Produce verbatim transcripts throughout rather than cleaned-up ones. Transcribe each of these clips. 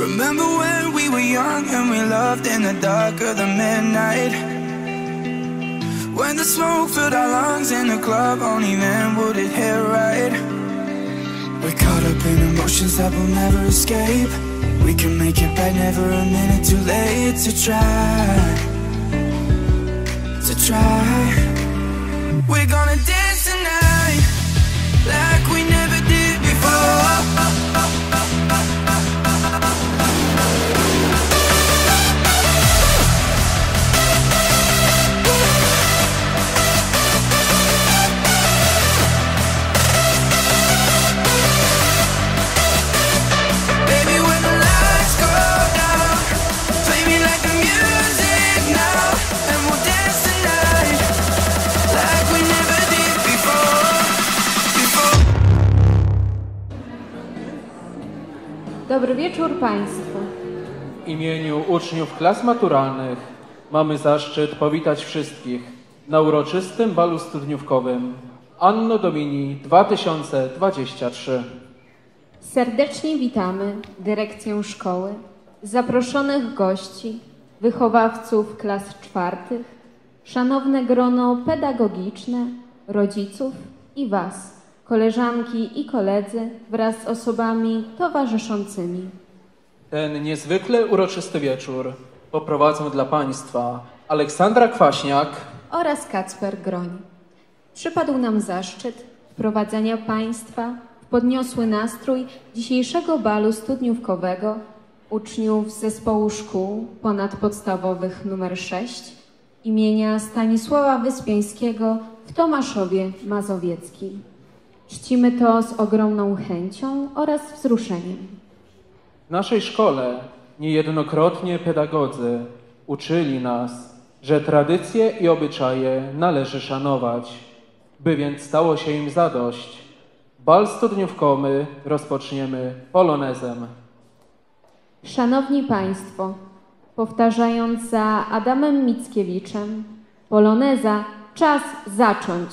Remember when we were young and we loved in the dark of the midnight? When the smoke filled our lungs in the club, only then would it hit right. We're caught up in emotions that will never escape. We can make it back, never a minute too late to try, to try. We're gonna dance tonight like we never did before. Dobry wieczór Państwu. W imieniu uczniów klas maturalnych mamy zaszczyt powitać wszystkich na uroczystym balu studniówkowym Anno Domini dwa tysiące dwadzieścia trzy. Serdecznie witamy dyrekcję szkoły, zaproszonych gości, wychowawców klas czwartych, szanowne grono pedagogiczne, rodziców i Was, koleżanki i koledzy wraz z osobami towarzyszącymi. Ten niezwykle uroczysty wieczór poprowadzą dla Państwa Aleksandra Kwaśniak oraz Kacper Groń. Przypadł nam zaszczyt wprowadzenia Państwa w podniosły nastrój dzisiejszego balu studniówkowego uczniów z zespołu szkół ponadpodstawowych numer sześć imienia Stanisława Wyspiańskiego w Tomaszowie Mazowieckim. Czcimy to z ogromną chęcią oraz wzruszeniem. W naszej szkole niejednokrotnie pedagodzy uczyli nas, że tradycje i obyczaje należy szanować. By więc stało się im zadość, bal studniówkowy rozpoczniemy polonezem. Szanowni Państwo, powtarzając za Adamem Mickiewiczem, poloneza czas zacząć.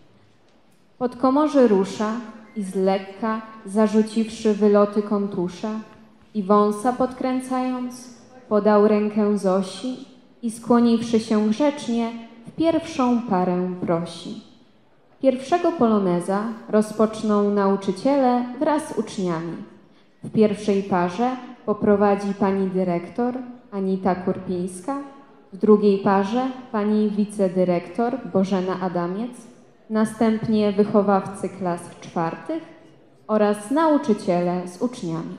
Podkomorzy rusza i z lekka, zarzuciwszy wyloty kontusza i wąsa podkręcając, podał rękę Zosi i skłoniwszy się grzecznie, w pierwszą parę prosi. Pierwszego poloneza rozpoczną nauczyciele wraz z uczniami. W pierwszej parze poprowadzi pani dyrektor Anita Kurpińska, w drugiej parze pani wicedyrektor Bożena Adamiec, następnie wychowawcy klas czwartych oraz nauczyciele z uczniami.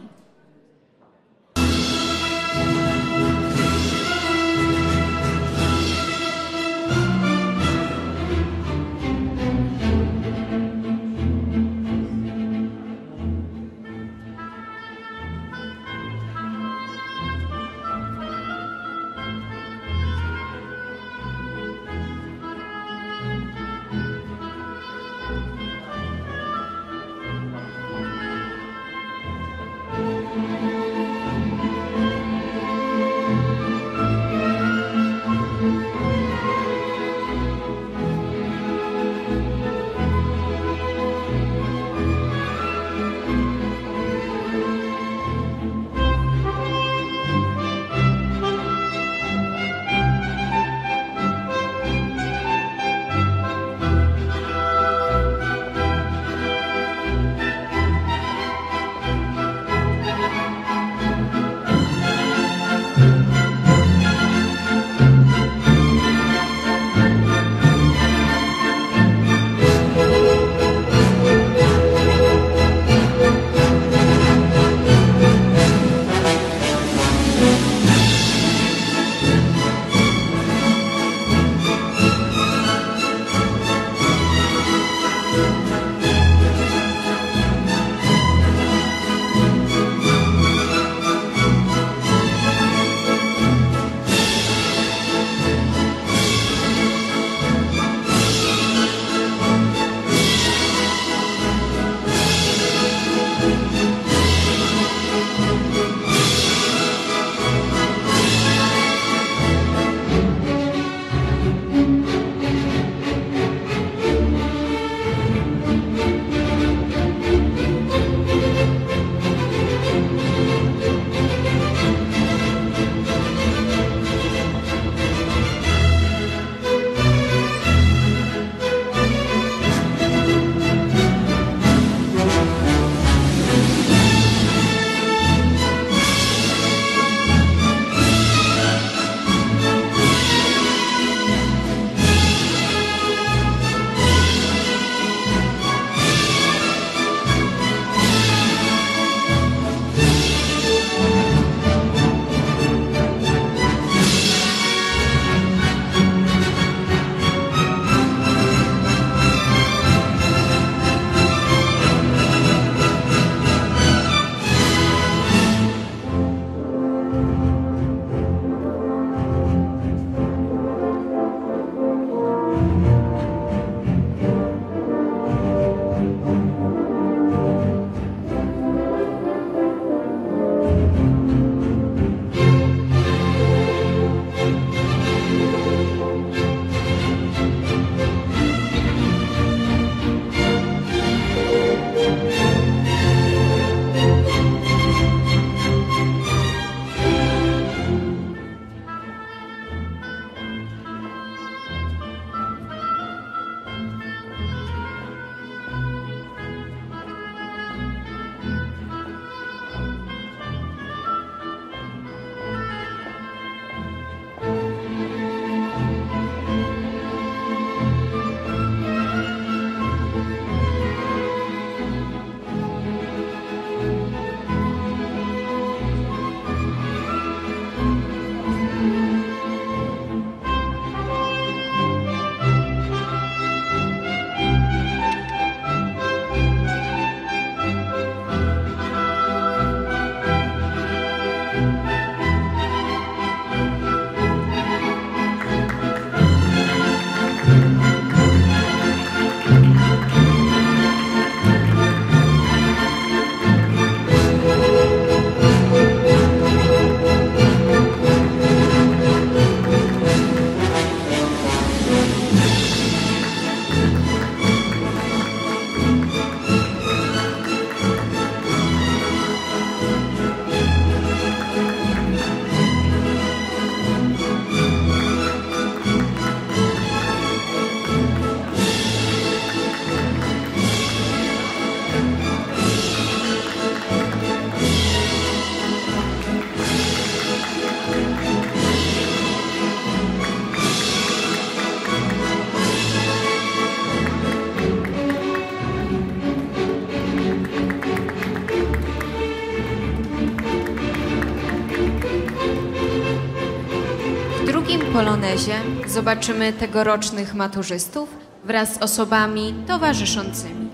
polonezie zobaczymy tegorocznych maturzystów wraz z osobami towarzyszącymi.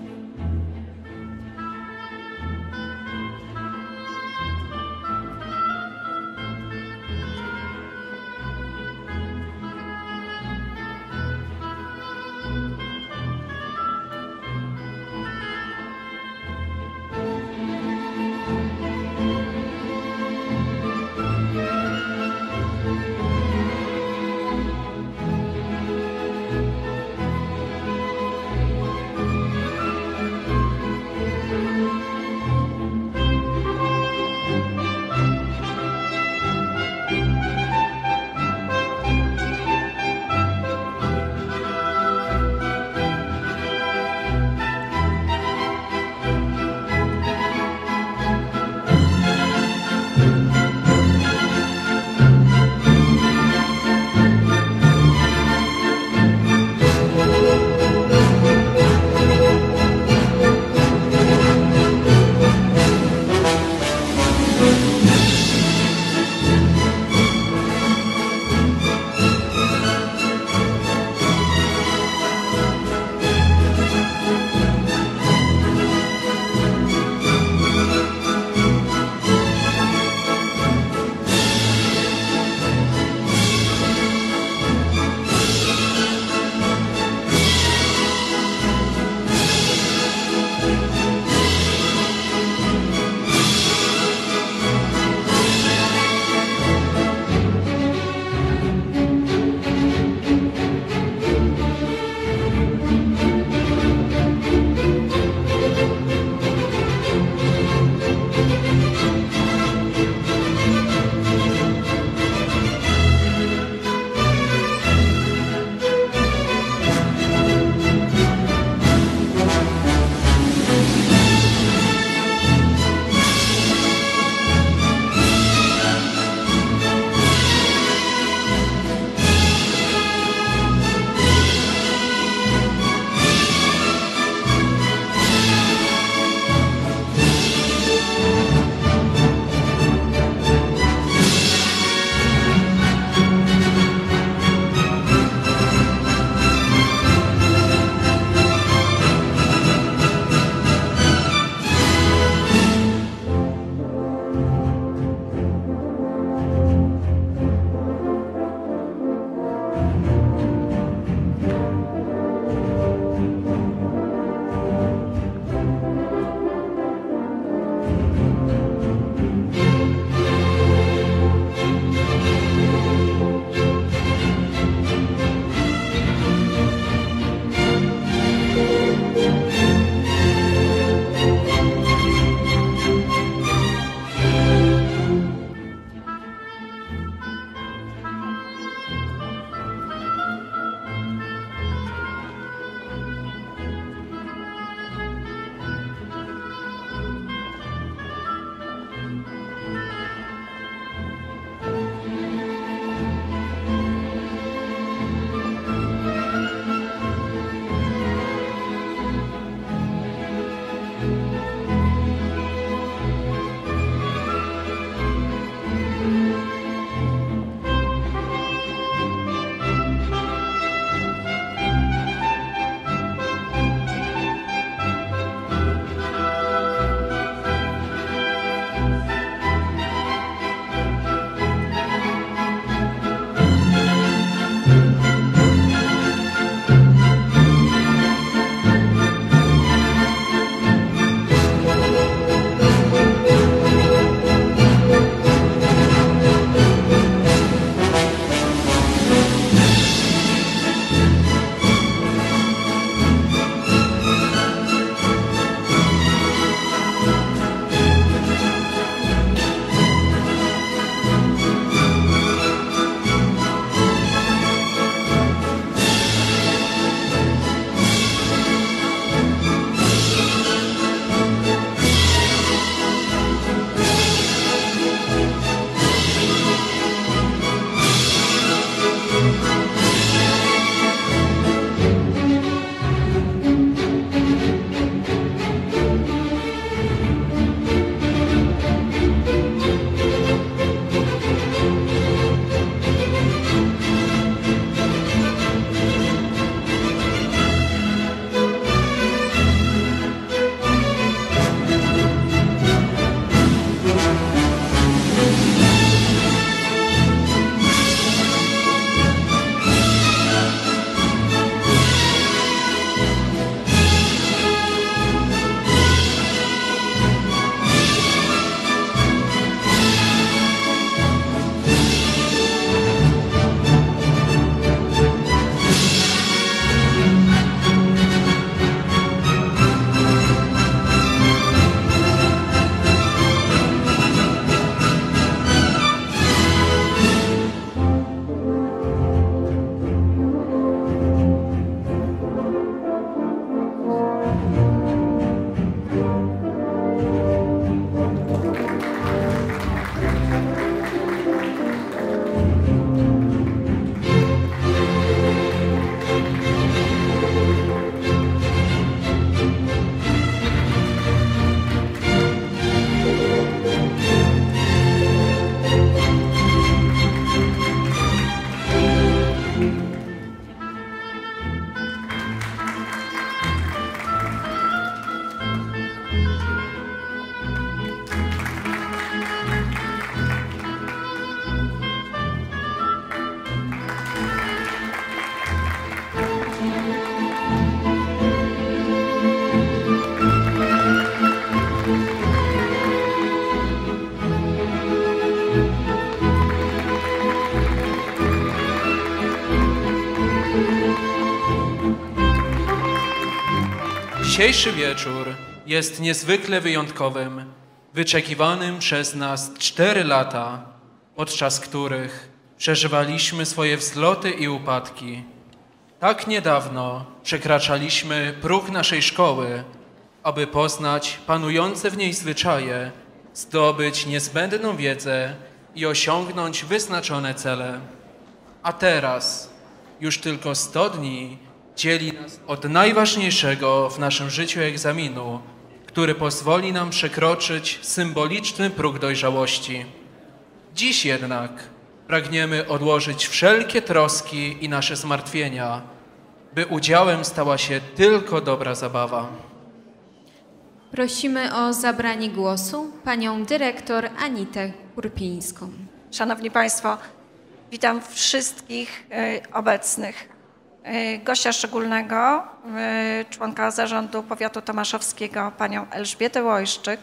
Dzisiejszy wieczór jest niezwykle wyjątkowym, wyczekiwanym przez nas cztery lata, podczas których przeżywaliśmy swoje wzloty i upadki. Tak niedawno przekraczaliśmy próg naszej szkoły, aby poznać panujące w niej zwyczaje, zdobyć niezbędną wiedzę i osiągnąć wyznaczone cele. A teraz, już tylko sto dni, dzieli nas od najważniejszego w naszym życiu egzaminu, który pozwoli nam przekroczyć symboliczny próg dojrzałości. Dziś jednak pragniemy odłożyć wszelkie troski i nasze zmartwienia, by udziałem stała się tylko dobra zabawa. Prosimy o zabranie głosu panią dyrektor Anitę Kurpińską. Szanowni Państwo, witam wszystkich y, obecnych. Y, gościa szczególnego, y, członka zarządu powiatu tomaszowskiego, panią Elżbietę Łojszczyk.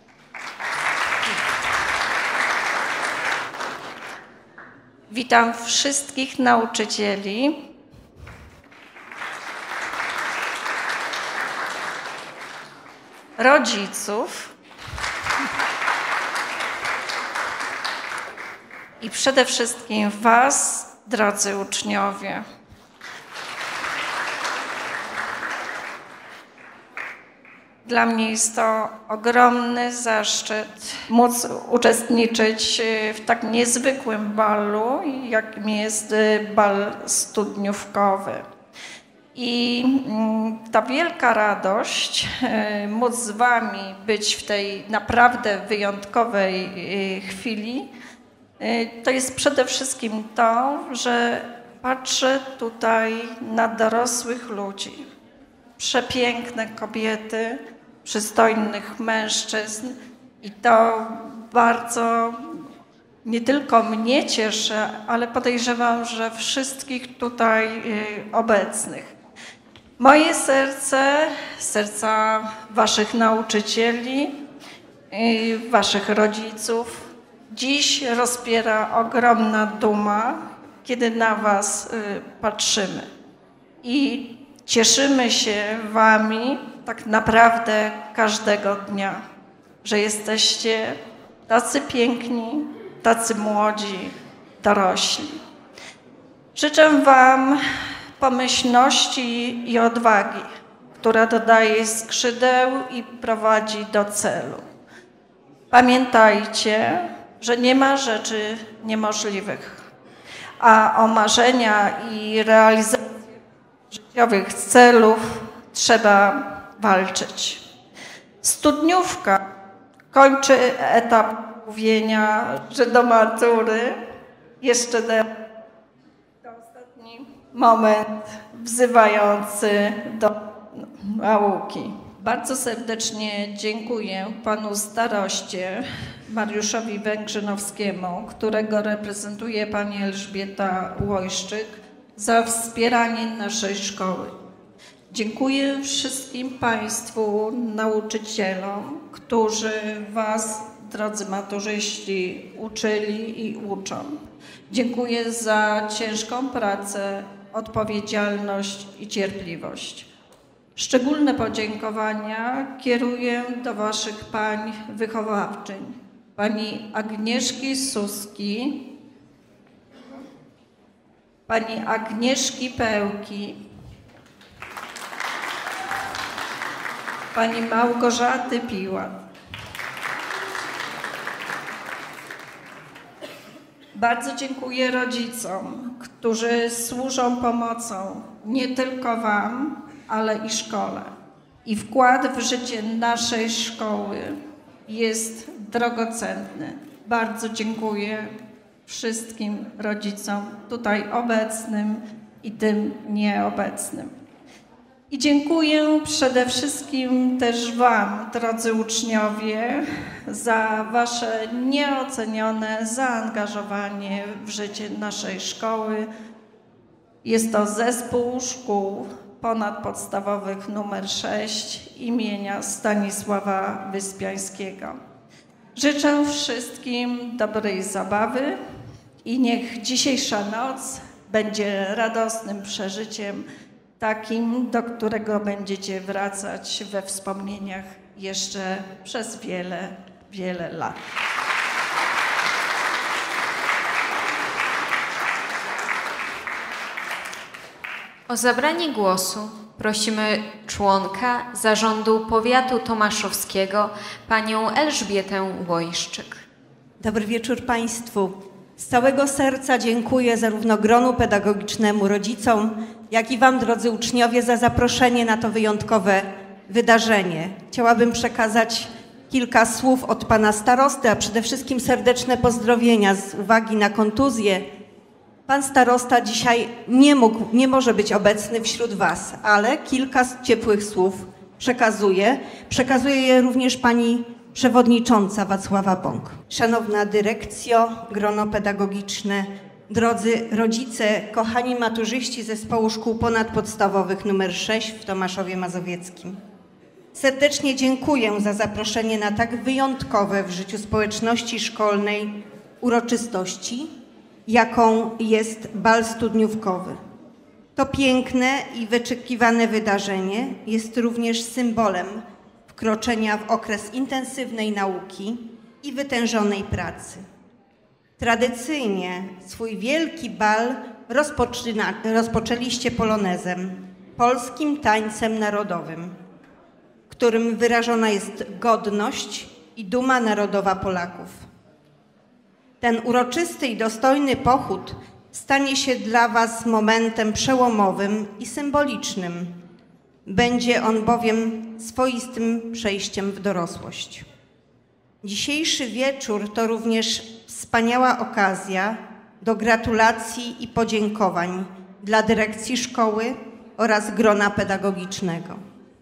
Witam wszystkich nauczycieli. Rodziców i przede wszystkim Was, drodzy uczniowie. Dla mnie jest to ogromny zaszczyt móc uczestniczyć w tak niezwykłym balu, jakim jest bal studniówkowy. I ta wielka radość, móc z Wami być w tej naprawdę wyjątkowej chwili, to jest przede wszystkim to, że patrzę tutaj na dorosłych ludzi, przepiękne kobiety, przystojnych mężczyzn i to bardzo nie tylko mnie cieszy, ale podejrzewam, że wszystkich tutaj obecnych. Moje serce, serca Waszych nauczycieli, Waszych rodziców dziś rozpiera ogromna duma, kiedy na Was patrzymy. I cieszymy się Wami tak naprawdę każdego dnia, że jesteście tacy piękni, tacy młodzi, dorośli. Życzę Wam pomyślności i odwagi, która dodaje skrzydeł i prowadzi do celu. Pamiętajcie, że nie ma rzeczy niemożliwych, a o marzenia i realizację życiowych celów trzeba walczyć. Studniówka kończy etap mówienia, że do matury jeszcze to ostatni moment wzywający do nauki. Bardzo serdecznie dziękuję panu staroście Mariuszowi Węgrzynowskiemu, którego reprezentuje pani Elżbieta Łojszczyk, za wspieranie naszej szkoły. Dziękuję wszystkim Państwu nauczycielom, którzy Was, drodzy maturzyści, uczyli i uczą. Dziękuję za ciężką pracę, odpowiedzialność i cierpliwość. Szczególne podziękowania kieruję do Waszych pań wychowawczyń, pani Agnieszki Suski, pani Agnieszki Pełki, pani Małgorzaty Piłat. Bardzo dziękuję rodzicom, którzy służą pomocą nie tylko Wam, ale i szkole. I wkład w życie naszej szkoły jest drogocenny. Bardzo dziękuję wszystkim rodzicom tutaj obecnym i tym nieobecnym. I dziękuję przede wszystkim też Wam, drodzy uczniowie, za Wasze nieocenione zaangażowanie w życie naszej szkoły. Jest to Zespół Szkół Ponadpodstawowych numer sześć imienia Stanisława Wyspiańskiego. Życzę wszystkim dobrej zabawy i niech dzisiejsza noc będzie radosnym przeżyciem takim, do którego będziecie wracać we wspomnieniach jeszcze przez wiele, wiele lat. O zabranie głosu prosimy członka Zarządu Powiatu Tomaszowskiego, panią Elżbietę Łojszczyk. Dobry wieczór Państwu. Z całego serca dziękuję zarówno gronu pedagogicznemu, rodzicom, jak i Wam, drodzy uczniowie, za zaproszenie na to wyjątkowe wydarzenie. Chciałabym przekazać kilka słów od Pana Starosty, a przede wszystkim serdeczne pozdrowienia z uwagi na kontuzję. Pan Starosta dzisiaj nie mógł, nie może być obecny wśród Was, ale kilka ciepłych słów przekazuje. Przekazuje je również Pani Przewodnicząca Wacława Bąk. Szanowna Dyrekcjo, grono pedagogiczne, drodzy rodzice, kochani maturzyści Zespołu Szkół Ponadpodstawowych nr sześć w Tomaszowie Mazowieckim. Serdecznie dziękuję za zaproszenie na tak wyjątkowe w życiu społeczności szkolnej uroczystości, jaką jest bal studniówkowy. To piękne i wyczekiwane wydarzenie jest również symbolem wkroczenia w okres intensywnej nauki i wytężonej pracy. Tradycyjnie swój wielki bal rozpoczyna, rozpoczęliście polonezem, polskim tańcem narodowym, którym wyrażona jest godność i duma narodowa Polaków. Ten uroczysty i dostojny pochód stanie się dla Was momentem przełomowym i symbolicznym. Będzie on bowiem swoistym przejściem w dorosłość. Dzisiejszy wieczór to również wspaniała okazja do gratulacji i podziękowań dla dyrekcji szkoły oraz grona pedagogicznego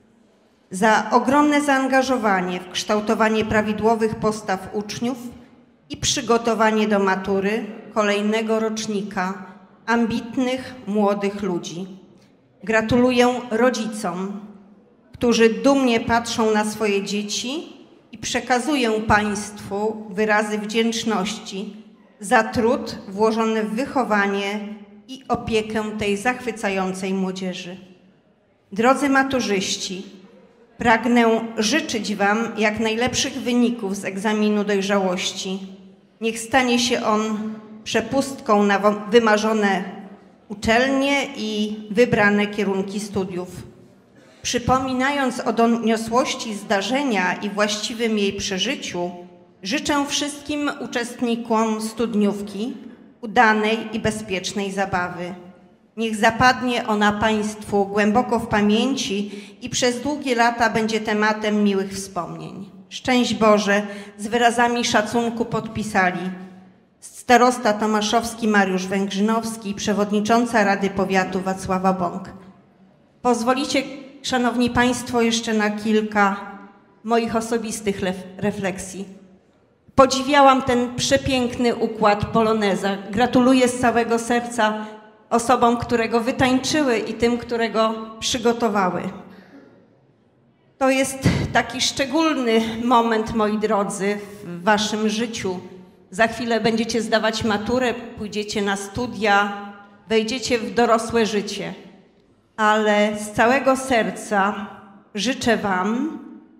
za ogromne zaangażowanie w kształtowanie prawidłowych postaw uczniów i przygotowanie do matury kolejnego rocznika ambitnych, młodych ludzi. Gratuluję rodzicom, którzy dumnie patrzą na swoje dzieci i przekazuję Państwu wyrazy wdzięczności za trud włożony w wychowanie i opiekę tej zachwycającej młodzieży. Drodzy maturzyści, pragnę życzyć Wam jak najlepszych wyników z egzaminu dojrzałości. Niech stanie się on przepustką na wymarzone uczelnie i wybrane kierunki studiów. Przypominając o doniosłości zdarzenia i właściwym jej przeżyciu, życzę wszystkim uczestnikom studniówki udanej i bezpiecznej zabawy. Niech zapadnie ona Państwu głęboko w pamięci i przez długie lata będzie tematem miłych wspomnień. Szczęść Boże, z wyrazami szacunku podpisali starosta tomaszowski Mariusz Węgrzynowski i przewodnicząca Rady Powiatu Wacława Bąk. Pozwolicie, Szanowni Państwo, jeszcze na kilka moich osobistych refleksji. Podziwiałam ten przepiękny układ poloneza. Gratuluję z całego serca osobom, które go wytańczyły i tym, które go przygotowały. To jest taki szczególny moment, moi drodzy, w Waszym życiu. Za chwilę będziecie zdawać maturę, pójdziecie na studia, wejdziecie w dorosłe życie. Ale z całego serca życzę Wam,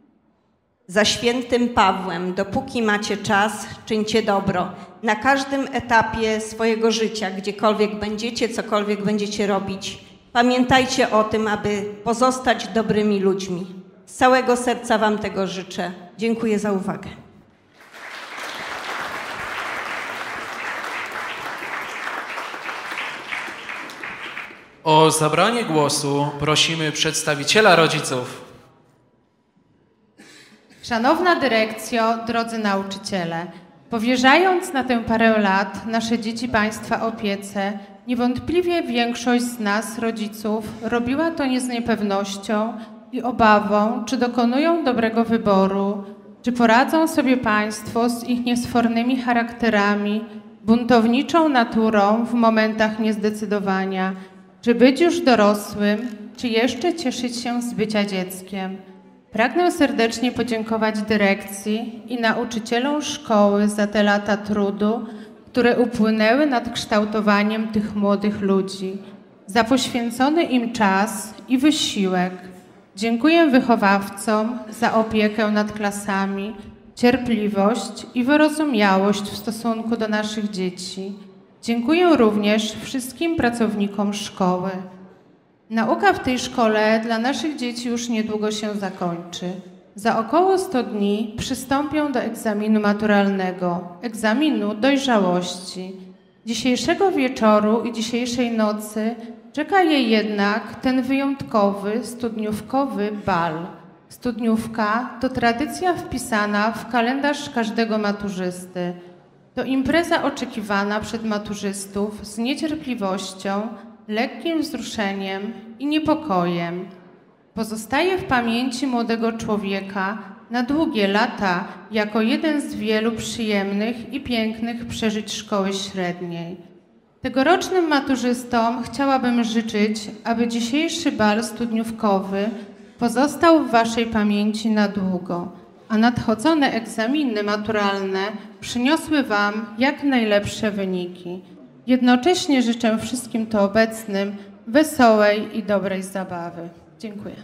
za świętym Pawłem, dopóki macie czas, czyńcie dobro. Na każdym etapie swojego życia, gdziekolwiek będziecie, cokolwiek będziecie robić, pamiętajcie o tym, aby pozostać dobrymi ludźmi. Z całego serca Wam tego życzę. Dziękuję za uwagę. O zabranie głosu prosimy przedstawiciela rodziców. Szanowna dyrekcjo, drodzy nauczyciele, powierzając na tę parę lat nasze dzieci Państwa opiece, niewątpliwie większość z nas, rodziców, robiła to nie z niepewnością i obawą, czy dokonują dobrego wyboru, czy poradzą sobie Państwo z ich niesfornymi charakterami, buntowniczą naturą w momentach niezdecydowania, czy być już dorosłym, czy jeszcze cieszyć się z bycia dzieckiem. Pragnę serdecznie podziękować dyrekcji i nauczycielom szkoły za te lata trudu, które upłynęły nad kształtowaniem tych młodych ludzi. za poświęcony im czas i wysiłek. Dziękuję wychowawcom za opiekę nad klasami, cierpliwość i wyrozumiałość w stosunku do naszych dzieci. Dziękuję również wszystkim pracownikom szkoły. Nauka w tej szkole dla naszych dzieci już niedługo się zakończy. Za około sto dni przystąpią do egzaminu maturalnego, egzaminu dojrzałości. Dzisiejszego wieczoru i dzisiejszej nocy czeka je jednak ten wyjątkowy, studniówkowy bal. Studniówka to tradycja wpisana w kalendarz każdego maturzysty. To impreza oczekiwana przez maturzystów z niecierpliwością, lekkim wzruszeniem i niepokojem. Pozostaje w pamięci młodego człowieka na długie lata jako jeden z wielu przyjemnych i pięknych przeżyć szkoły średniej. Tegorocznym maturzystom chciałabym życzyć, aby dzisiejszy bal studniówkowy pozostał w waszej pamięci na długo, a nadchodzone egzaminy maturalne przyniosły wam jak najlepsze wyniki. Jednocześnie życzę wszystkim tu obecnym wesołej i dobrej zabawy. Dziękuję.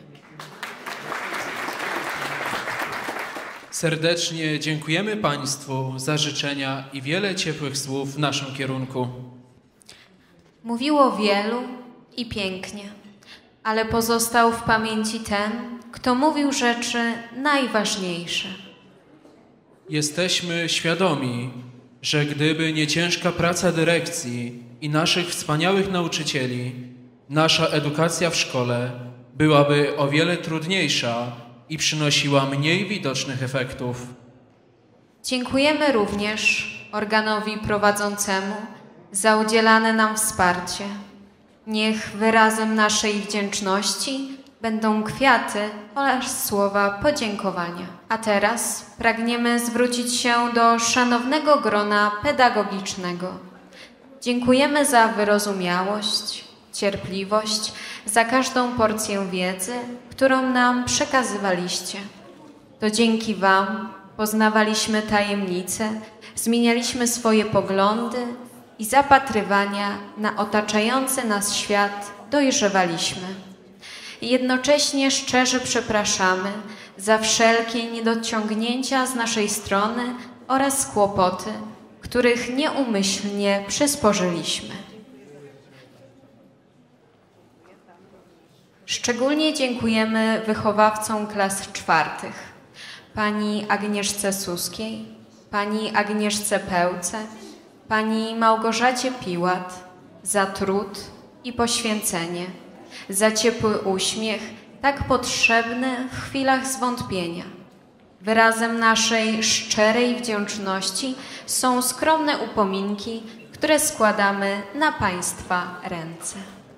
Serdecznie dziękujemy Państwu za życzenia i wiele ciepłych słów w naszym kierunku. Mówiło wielu i pięknie, ale pozostał w pamięci ten, kto mówił rzeczy najważniejsze. Jesteśmy świadomi, że gdyby nie ciężka praca dyrekcji i naszych wspaniałych nauczycieli, nasza edukacja w szkole byłaby o wiele trudniejsza i przynosiła mniej widocznych efektów. Dziękujemy również organowi prowadzącemu za udzielane nam wsparcie. Niech wyrazem naszej wdzięczności będą kwiaty oraz słowa podziękowania. A teraz pragniemy zwrócić się do szanownego grona pedagogicznego. Dziękujemy za wyrozumiałość, cierpliwość, za każdą porcję wiedzy, którą nam przekazywaliście. To dzięki wam poznawaliśmy tajemnice, zmienialiśmy swoje poglądy i zapatrywania na otaczający nas świat dojrzewaliśmy. Jednocześnie szczerze przepraszamy za wszelkie niedociągnięcia z naszej strony oraz kłopoty, których nieumyślnie przysporzyliśmy. Szczególnie dziękujemy wychowawcom klas czwartych, pani Agnieszce Suskiej, pani Agnieszce Pełce, pani Małgorzacie Piłat za trud i poświęcenie, za ciepły uśmiech, tak potrzebny w chwilach zwątpienia. Wyrazem naszej szczerej wdzięczności są skromne upominki, które składamy na Państwa ręce.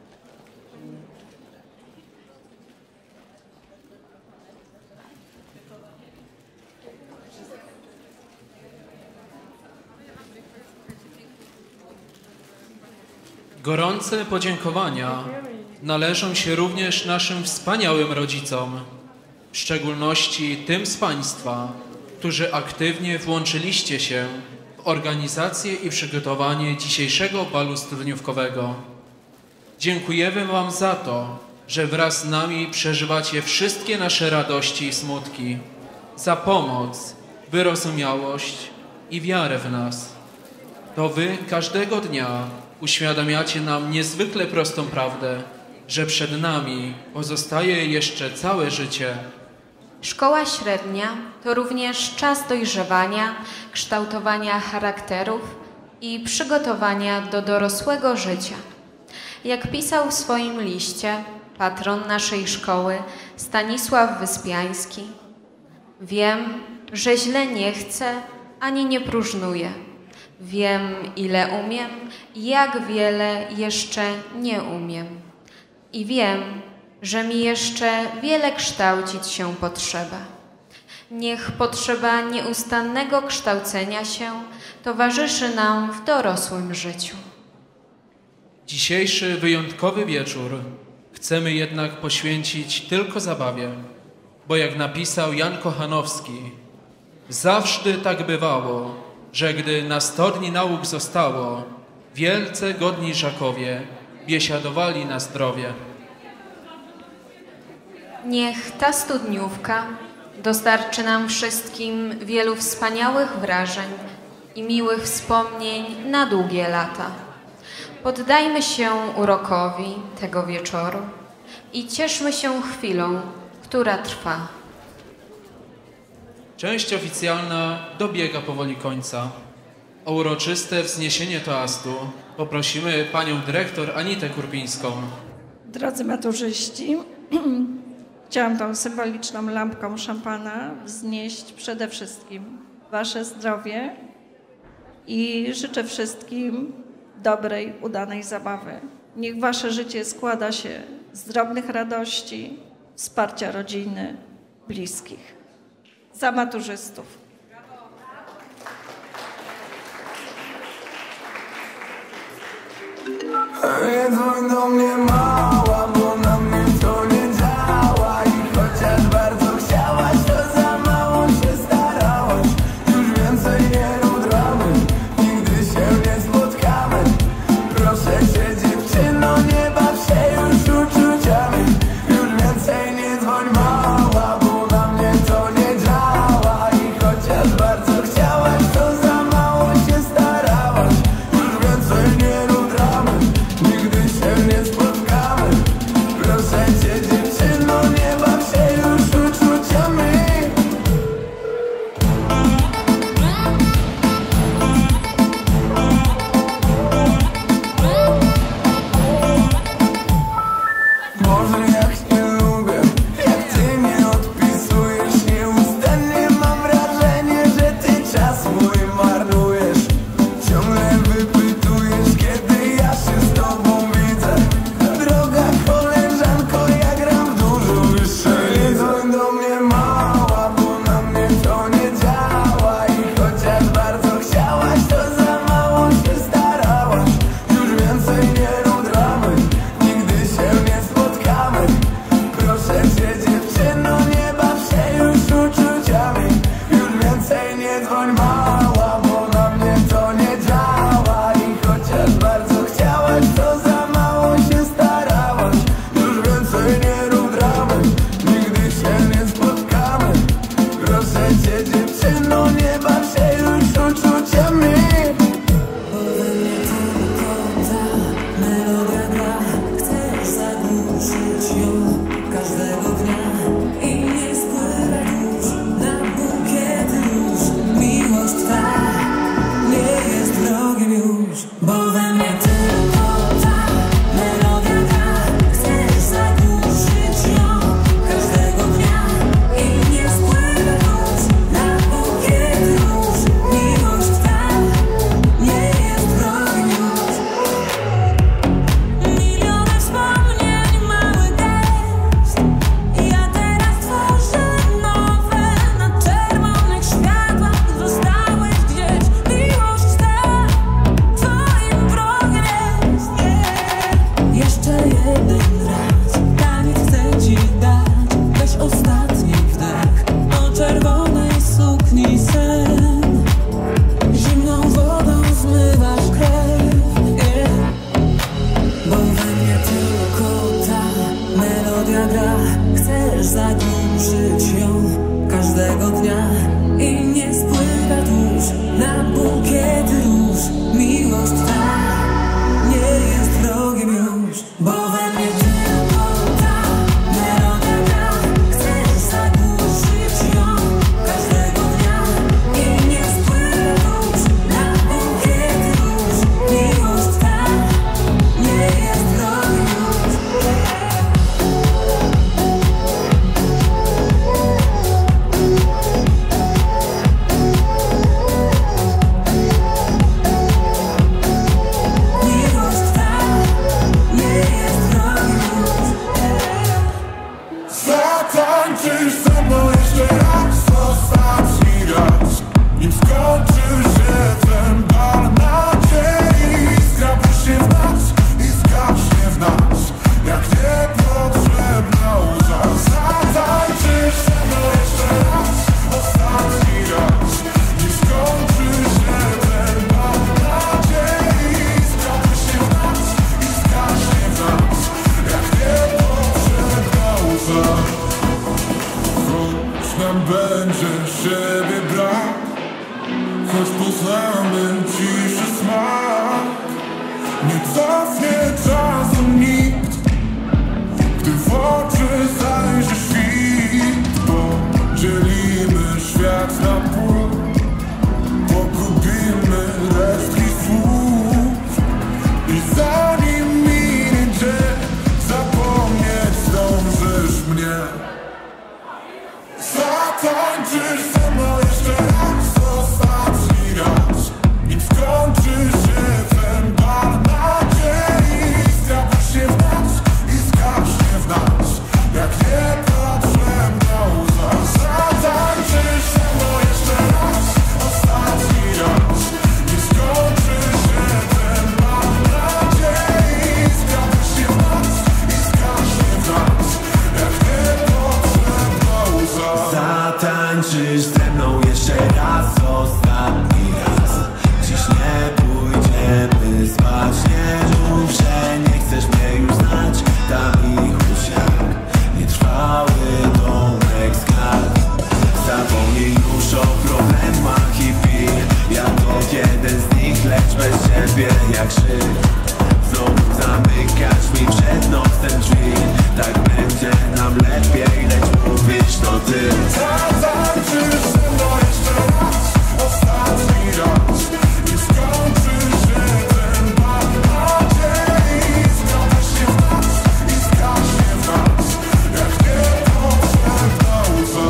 Gorące podziękowania należą się również naszym wspaniałym rodzicom, w szczególności tym z Państwa, którzy aktywnie włączyliście się w organizację i przygotowanie dzisiejszego balu studniówkowego. Dziękujemy Wam za to, że wraz z nami przeżywacie wszystkie nasze radości i smutki, za pomoc, wyrozumiałość i wiarę w nas. To Wy każdego dnia uświadamiacie nam niezwykle prostą prawdę, że przed nami pozostaje jeszcze całe życie. Szkoła średnia to również czas dojrzewania, kształtowania charakterów i przygotowania do dorosłego życia. Jak pisał w swoim liście patron naszej szkoły Stanisław Wyspiański: wiem, że źle nie chcę ani nie próżnuję. Wiem, ile umiem i jak wiele jeszcze nie umiem. I wiem, że mi jeszcze wiele kształcić się potrzeba. Niech potrzeba nieustannego kształcenia się towarzyszy nam w dorosłym życiu. Dzisiejszy wyjątkowy wieczór chcemy jednak poświęcić tylko zabawie, bo jak napisał Jan Kochanowski, zawsze tak bywało, że gdy na sto dni nauk zostało, wielce godni żakowie, biesiadowali na zdrowie. Niech ta studniówka dostarczy nam wszystkim wielu wspaniałych wrażeń i miłych wspomnień na długie lata. Poddajmy się urokowi tego wieczoru i cieszmy się chwilą, która trwa. Część oficjalna dobiega powoli końca. O uroczyste wzniesienie toastu poprosimy panią dyrektor Anitę Kurbińską. Drodzy maturzyści, chciałam tą symboliczną lampką szampana wznieść przede wszystkim wasze zdrowie i życzę wszystkim dobrej, udanej zabawy. Niech wasze życie składa się z drobnych radości, wsparcia rodziny, bliskich. Za maturzystów. Nie dzwoń do mnie mała, bo na mnie to nie działa. I chociaż bardzo chciałaś, to za mało się starałaś. Już więcej nie rób dramy, nigdy się nie spotkamy. Proszę cię dziewczyno, nie baw się już uczuciami. Już więcej nie dzwoń mała, bo na mnie to nie działa. I chociaż bardzo chciałaś, to za mało się starałaś. Już więcej nie rób dramy, nigdy się nie spotkamy. Proszę cię dziewczyno, nie baw się już uczuciami. Boże, jak cię lubię, jak ty mnie odpisujesz nieustannie. Mam wrażenie, że ty czas mój marnujesz. Ciągle wypytujesz, kiedy ja się z tobą widzę. Droga koleżanko, ja gram w dużo wyższej lidze. Nie dzwoń do mnie mała, bo na mnie to nie działa. I chociaż bardzo chciałaś, to za mało się starałaś. Już więcej nie rób dramy, nigdy się nie spotkamy. Proszę cię dziewczyno, nie baw się już uczuciami. Już więcej nie dzwoń mała, bo na mnie to nie działa. I chociaż bardzo chciałaś, to za mało się starałaś. Już więcej nie rób dramy, nigdy się nie spotkamy. Proszę cię dziewczyno, nie baw się już uczuciami. Melodia gra, chcesz zagłuszyć ją każdego dnia i nie spływa już na bukiet róż. Miłość ta nie jest wrogiem już, bo we mnie tylko ta melodia gra. Chcesz zagłuszyć ją każdego dnia i nie spływa już na bukiet róż. Miłość ta nie jest wrogiem już. Miliony wspomnień, mały gest. Ja teraz tworzę nowe na czerwonych światłach. Zostałeś gdzieś, miłość ta twoim wrogiem jest. Nie. Jeszcze jeden raz taniec chcę ci dać. Weź ostatni wdech o czerwonej sukni sen. Zimną wodą zmywasz krew. Yeah. Bo we mnie tylko ta melodia gra. Chcesz zagłuszyć ją każdego dnia i nie spływa tuż na bukiet róż. Miłość ta nie jest wrogiem już, bo we mnie tylko ta melodia gra. Chcesz zagłuszyć ją każdego dnia i nie spływa tuż na bukiet róż. Miłość ta nie jest wrogiem już. nam będzie siebie brak, choć poznamy ciszy smak. Nie cofnie czasu nikt, gdy w oczy zajrzy świt, bo dzielimy świat na pół, pogubimy resztki słów i zanim minie dzień, zapomnieć zdążysz mnie. Zatańczysz ze mną jeszcze raz, ostatni raz, nim skończy się ten bal nadziei. Zjawia się w nas i zgaśnie w nas, jak niepotrzebna łza. Zatańczysz ze mną jeszcze raz, ostatni raz, nim skończy się ten bal nadziei. Zjawia się w nas i zgaśnie w nas, jak niepotrzebna łza. Zatańczysz ze mną jeszcze raz, ostatni raz. Dziś nie pójdziemy spać, nie mów, że nie chcesz mnie już znać. Dam ich usiak, nietrwały domek z kart. Zapomnij już o problemach i pij, ja to jeden z nich, lecz bez ciebie jak krzyk. Znowu zamykasz mi przed nosem drzwi, tak będzie nam lepiej, lecz mówisz to ty. Zatańczysz ze mną jeszcze raz, ostatni raz, i skończy się ten bal nadziei. Zgadza się w nas i zgaśnie w nas, jak niepotrzebna łza.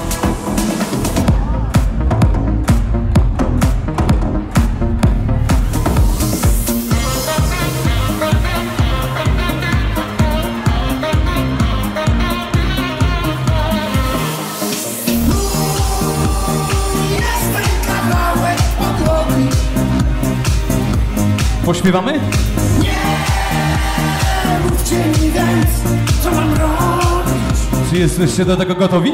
Pośpiewamy? Nie mówcie mi więc, co mam robić. Czy jesteście do tego gotowi?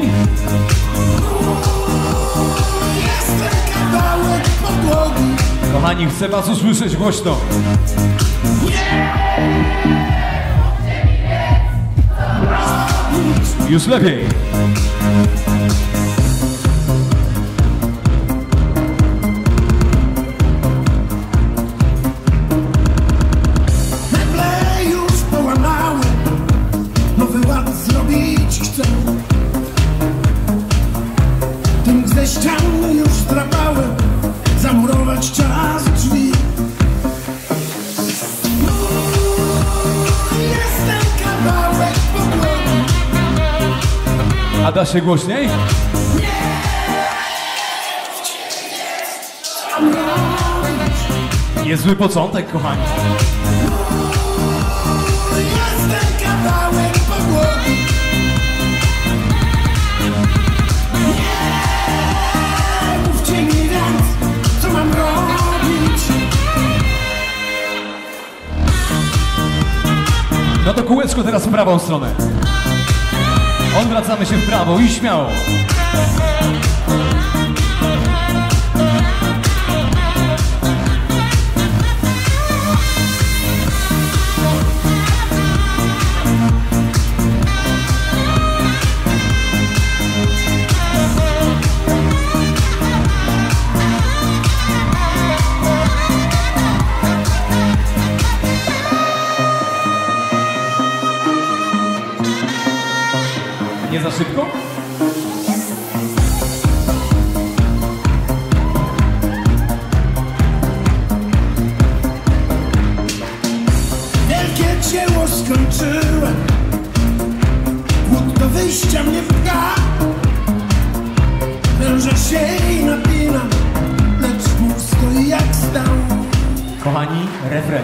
Jestem kawałek podłogi. Kochani, chcę was usłyszeć głośno. Nie mówcie mi więc, co mam robić. Już lepiej. Tym ze ścian już zdrapałem, zamurować czas drzwi. Jestem kawałek podłogi. A da się głośniej? Nie! Niezły początek, kochani. Jestem kawałek podłogi. No to kółeczko teraz w prawą stronę. Odwracamy się w prawo i śmiało. Nie za szybko? Wielkie dzieło skończyłem, głód do wyjścia mnie pcha. Wężę się i napinam, lecz mur stoi jak stał. Kochani, refren.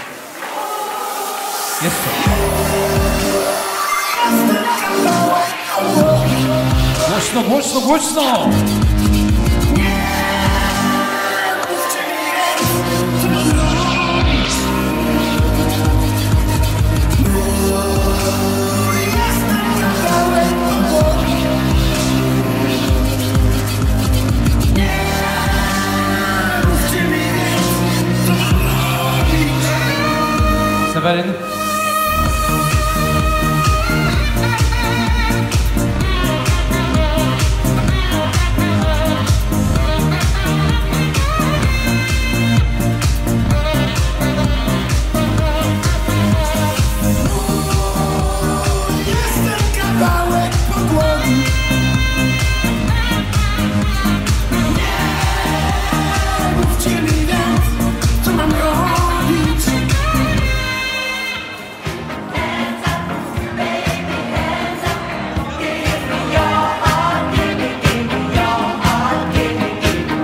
Jeszcze. Głośno, głośno, głośno! Seweryn.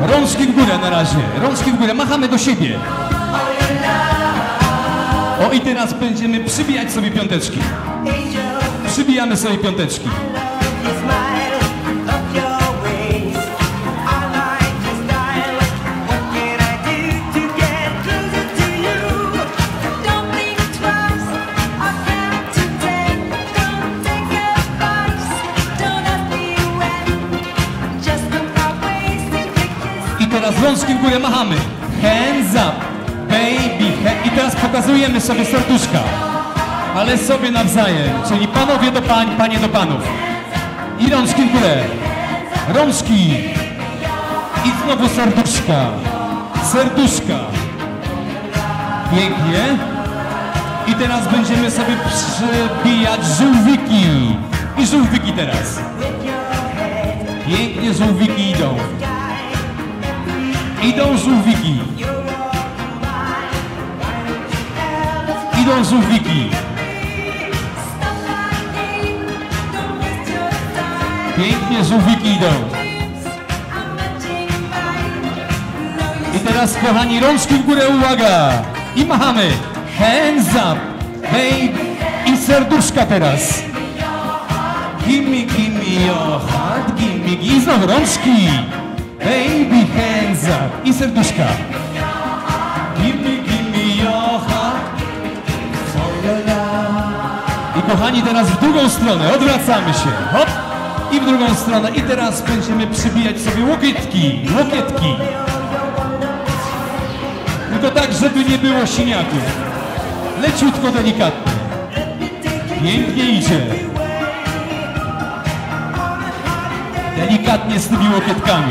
Rączki w górę na razie, rączki w górę, machamy do siebie. O i teraz będziemy przybijać sobie piąteczki. Przybijamy sobie piąteczki. I teraz rączki w górę machamy. Hands up, baby. I teraz pokazujemy sobie serduszka. Ale sobie nawzajem, czyli panowie do pań, panie do panów. I rączki w górę. Rączki. I znowu serduszka. Serduszka. Pięknie. I teraz będziemy sobie przybijać żółwiki. I żółwiki teraz. Pięknie żółwiki idą. Idą żółwiki. Idą żółwiki. Pięknie żółwiki idą. I teraz, kochani, rączki w górę, uwaga! I machamy. Hands up, babe. I serduszka teraz. Gimme, gimme your heart, gimme, i znowu rączki. Baby, hands up. I serduszka. Gimme, gimme your heart. I kochani, teraz w drugą stronę, odwracamy się, hop, i w drugą stronę. I teraz będziemy przybijać sobie łokietki, łokietki. Tylko tak, żeby nie było siniaków. Leciutko, delikatnie. Pięknie idzie. Delikatnie z tymi łokietkami.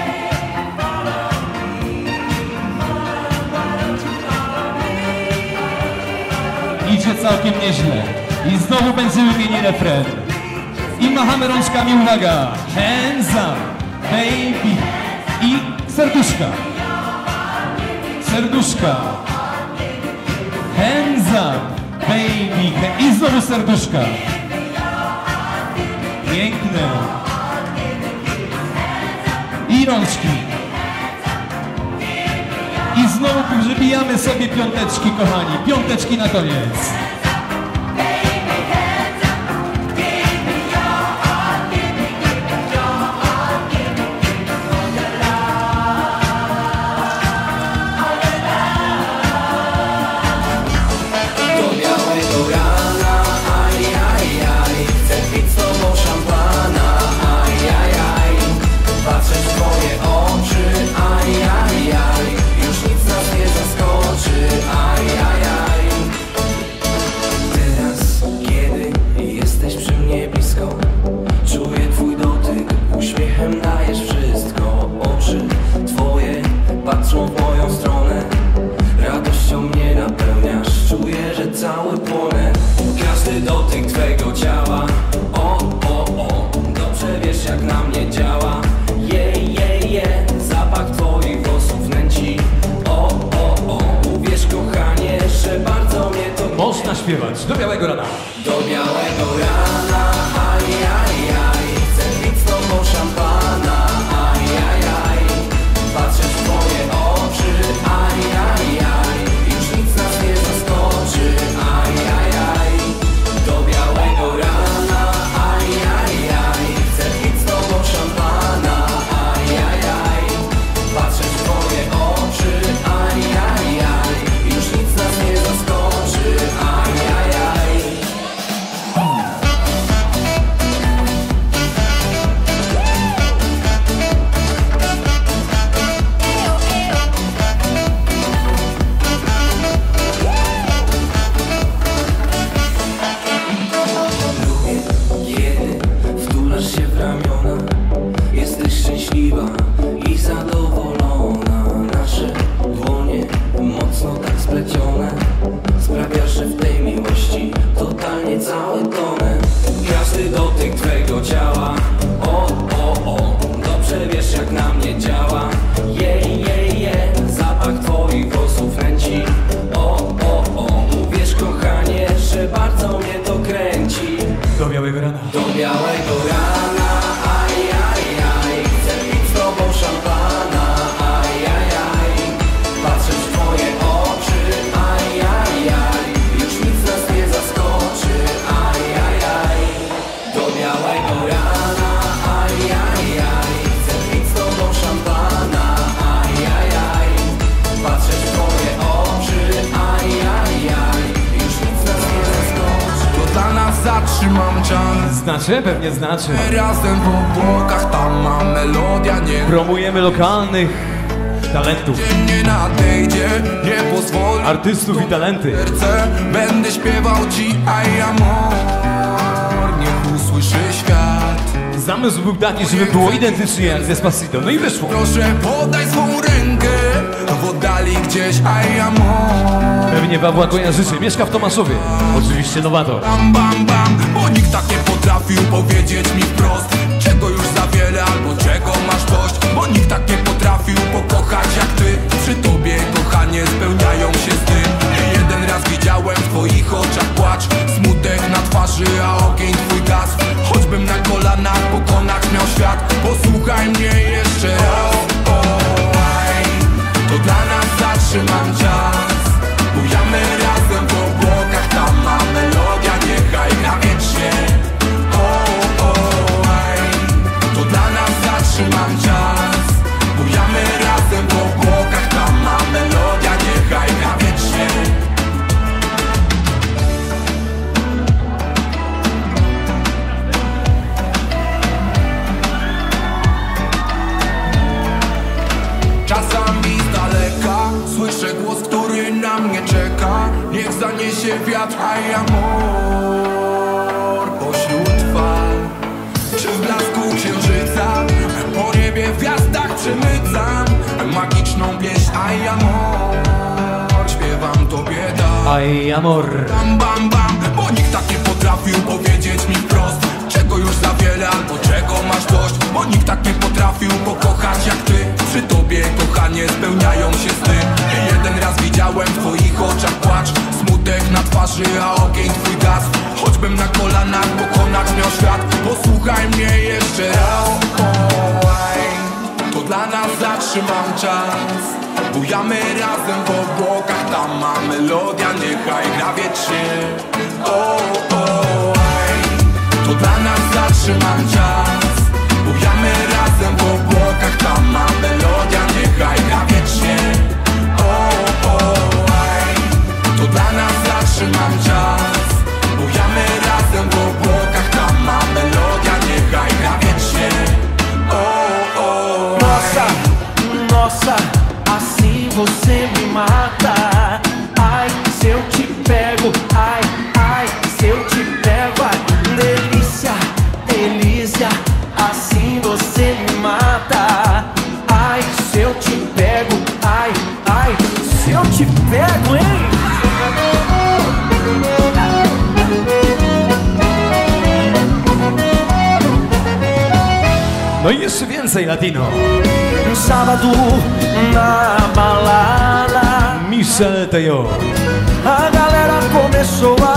Idzie całkiem nieźle. I znowu będziemy mieli refren. I machamy rączkami, uwaga. Hands up, baby. I serduszka. Serduszka. Hands up, baby. I znowu serduszka. Piękne. I rączki. I znowu przybijamy sobie piąteczki, kochani. Piąteczki na koniec. Cały płonę, każdy dotyk twego ciała. O, o, o, dobrze wiesz jak na mnie działa. Je, je, je, zapach twoich włosów nęci. O, o, o, uwierz kochanie, że bardzo mnie to... Można śpiewać do białego rana. Do białego rana, aj, aj, aj. Chcę pić z tobą szampana, aj, aj, aj. Patrzę w twoje oczy, aj, aj, aj. Już nic nas nie zaskoczy, aj, aj, aj. Do białego rana, aj, aj, aj. Chcę pić z tobą szampana, aj, aj, aj. Patrzę w twoje oczy, aj, aj, aj. Już nic nas nie zaskoczy, aj, aj, aj. zatrzymam czas. Znaczy? Pewnie znaczy. Razem w obłokach, tam ma melodia, nie promujemy lokalnych talentów. nie nadejdzie, nie pozwolę. Artystów i talenty. Serce, będę śpiewał ci ay amor, niech usłyszy świat. Zamysł był taki, żeby było identycznie jak Despacito. No i wyszło. Proszę podaj swą rękę w oddali gdzieś ay amor. Pewnie Pawła kojarzycie. Mieszka w Tomaszowie. Oczywiście nowator. Bam, bam, bam, bo nikt tak nie potrafił powiedzieć mi wprost, czego już za wiele albo czego masz dość. Bo nikt tak nie potrafił pokochać jak ty. Przy tobie, kochanie, spełniają się sny. Nie jeden raz widziałem w twoich oczach płacz, smutek na twarzy, a ogień twój gasł. Choćbym na kolanach pokonać miał świat, posłuchaj mnie jeszcze raz. O, aj, to dla nas zatrzymam czas. Bujamy razem w obłokach, tam ma melodia, niechaj gra wiecznie. O, o, aj, to dla nas zatrzymam czas. Bujamy razem w obłokach, tam ma melodia, niechaj gra wiecznie. Czasami z daleka słyszę głos, który na mnie czeka. Niech zaniesie wiatr, ay amor pośród fal. Czy w blasku księżyca po niebie w gwiazdach przemycam magiczną pieśń, ay amor, śpiewam tobie tak. Ay amor. Bam, bam, bam, bo nikt tak nie potrafił powiedzieć mi wprost, czego już za wiele albo czego masz dość. Bo nikt tak nie potrafił pokochać jak ty. Przy tobie, kochanie, spełniają się sny. Nie jeden raz widziałem w twoich oczach płacz, smutek na twarzy, a ogień twój gasł. Choćbym na kolanach pokonać miał świat, posłuchaj mnie jeszcze raz. O, aj, to dla nas zatrzymam czas. Bujamy razem w obłokach, tam ma melodia, niechaj gra wiecznie. O, o, aj, to dla nas zatrzymam czas. Bujamy razem w obłokach, tam ma melodia, niechaj gra wiecznie. O, o, aj, to dla nas zatrzymam czas. Bujamy razem w obłokach, tam ma melodia, niechaj gra wiecznie. O, o, nossa, nossa, assim você me mata. Ai, se eu te pego, ai, ai, se eu te pego, ai, delícia, delícia, assim você me mata. Ai, se eu te pego, ai, ai, se eu te pego, hein? No i jeszcze więcej latino. Sábado na balada, Michel Tejo. a galera começou a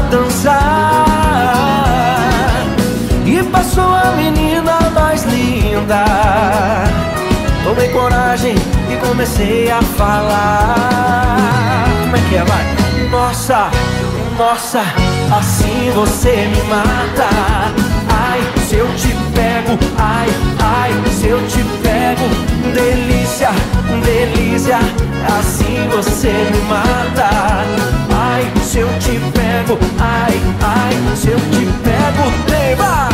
dançar e passou a menina mais linda. Tomei coragem e comecei a falar. Como é que é, vai? Nossa, nossa, assim você me mata. Ai, se eu te pego, ai, ai, se eu te pego, delícia, delícia, assim você me mata. Ai, se eu te pego, ai, ai, se eu te pego, tema.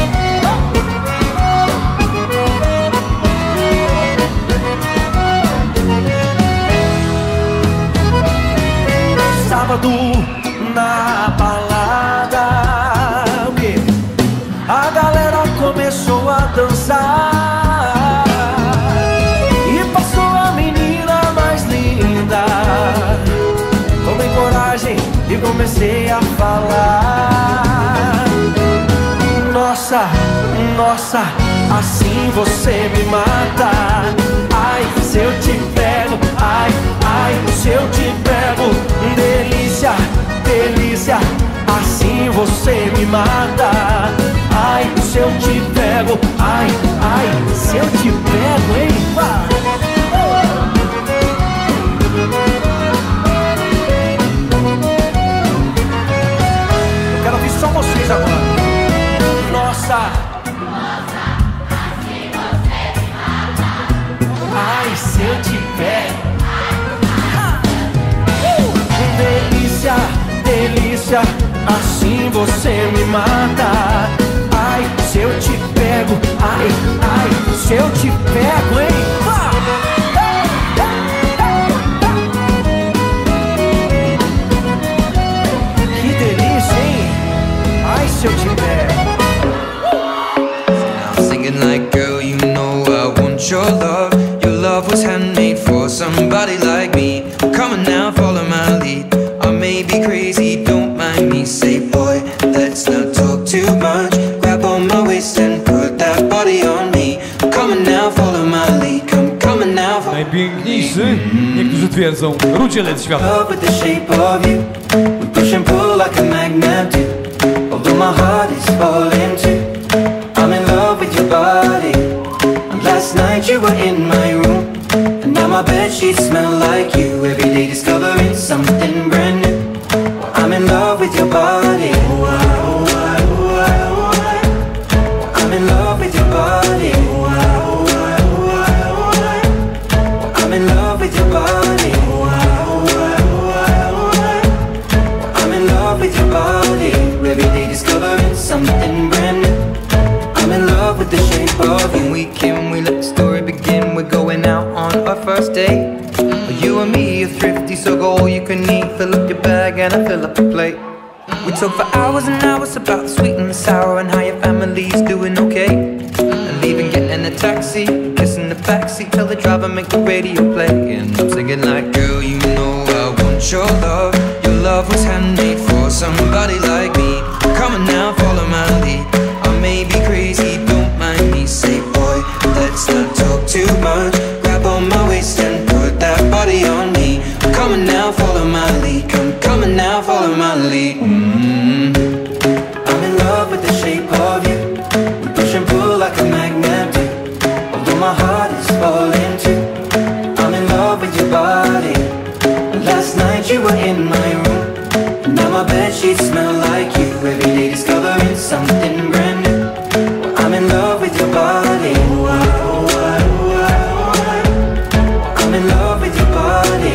Sábado na balada, o quê? A galera começou a dançar e passou a menina mais linda. Tomei coragem e comecei a falar. Nossa, nossa, assim você me mata. Ai, se eu te pego, ai, ai, se eu te pego, delícia, delícia, assim você me mata. Ai, se eu te pego, ai, ai, se eu te pego, hein? Eu quero ouvir só vocês agora. Nossa, nossa, assim você me mata. Ai, se eu te pego, delícia, delícia, assim você me mata. Ai, se eu te pego, ai, ai, se eu te pego, hein? Ah! Que delícia, hein? Ai, se eu te pego. I'm singing like, girl, you know I want your love. Your love was handmade for somebody like me. Come on now, follow my lead. I may be crazy, don't mind me. Say, boy, let's not talk too much. Grab on my waist and put that body on me. Come on now, follow my lead. Come, come on now, follow. Najpiękniejszy, niektórzy twierdzą, rudzielec świata. Love with the shape of you. We push and pull like a magnet do. Although my heart is falling too. I'm in love with your body. And last night you were in my room. And now my bedsheets smell like you. Every day discovering something brand new. I'm in love with your body. I'm in love with your body. I'm in love with your body. I'm in love with your body. Every day discovering something brand new. I'm in love with the shape of you. When we can, we let the story begin. We're going out on our first date. You and me are thrifty, so go all you can eat. Fill up your bag and I fill up the plate. We talk for hours and hours about the sweet and the sour and how your family's doing okay. And leaving, getting a taxi, kissing the backseat, tell the driver make the radio play. And I'm singing like, girl, you know I want your love. Your love was handmade for somebody like me. Come on now, follow my lead. I may be crazy, don't mind me. Say, boy, let's not talk too much. Grab on my waist and put that body on me. Come on now, follow my lead. Come, come on now, follow my lead. Mm-hmm. I'm in love with the shape of you. We push and pull like a magnet do. Although my heart is falling too. I'm in love with your body. Last night you were in my room. And now my bedsheets smell like you. Every day discovering something brand new. I'm in love with your body. I'm in love with your body.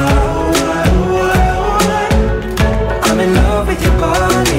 I'm in love with your body.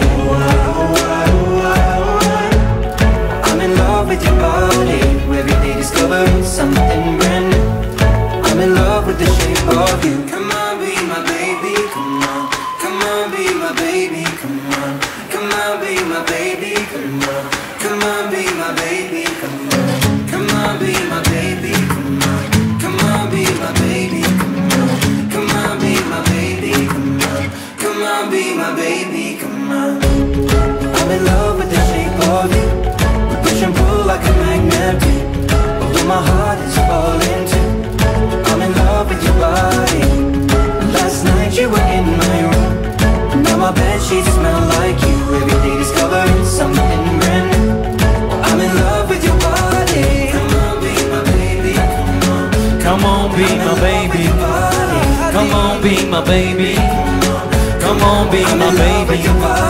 I'm in love with your body. Every day discovering something brand new. I'm in love with the shape of you. Come on, be my baby, come on. Come on, be my baby, come on. Come on, be my baby, come on. Come on, be my baby, come on. Come on, be my baby, come on. Come on, be my baby, come on. Come on, be my baby, come on. Come on, be my baby, come on. I'm in love with the shape of you. We push and pull like a magnet do. Although my heart is falling too. I'm in love with your body. Last night you were in my room. Now my bedsheets smell like you. Every day discovering something brand new. I'm in love with your body. Come on, be my baby. Come on, be my baby. Come on, be my baby. Come on, be my baby.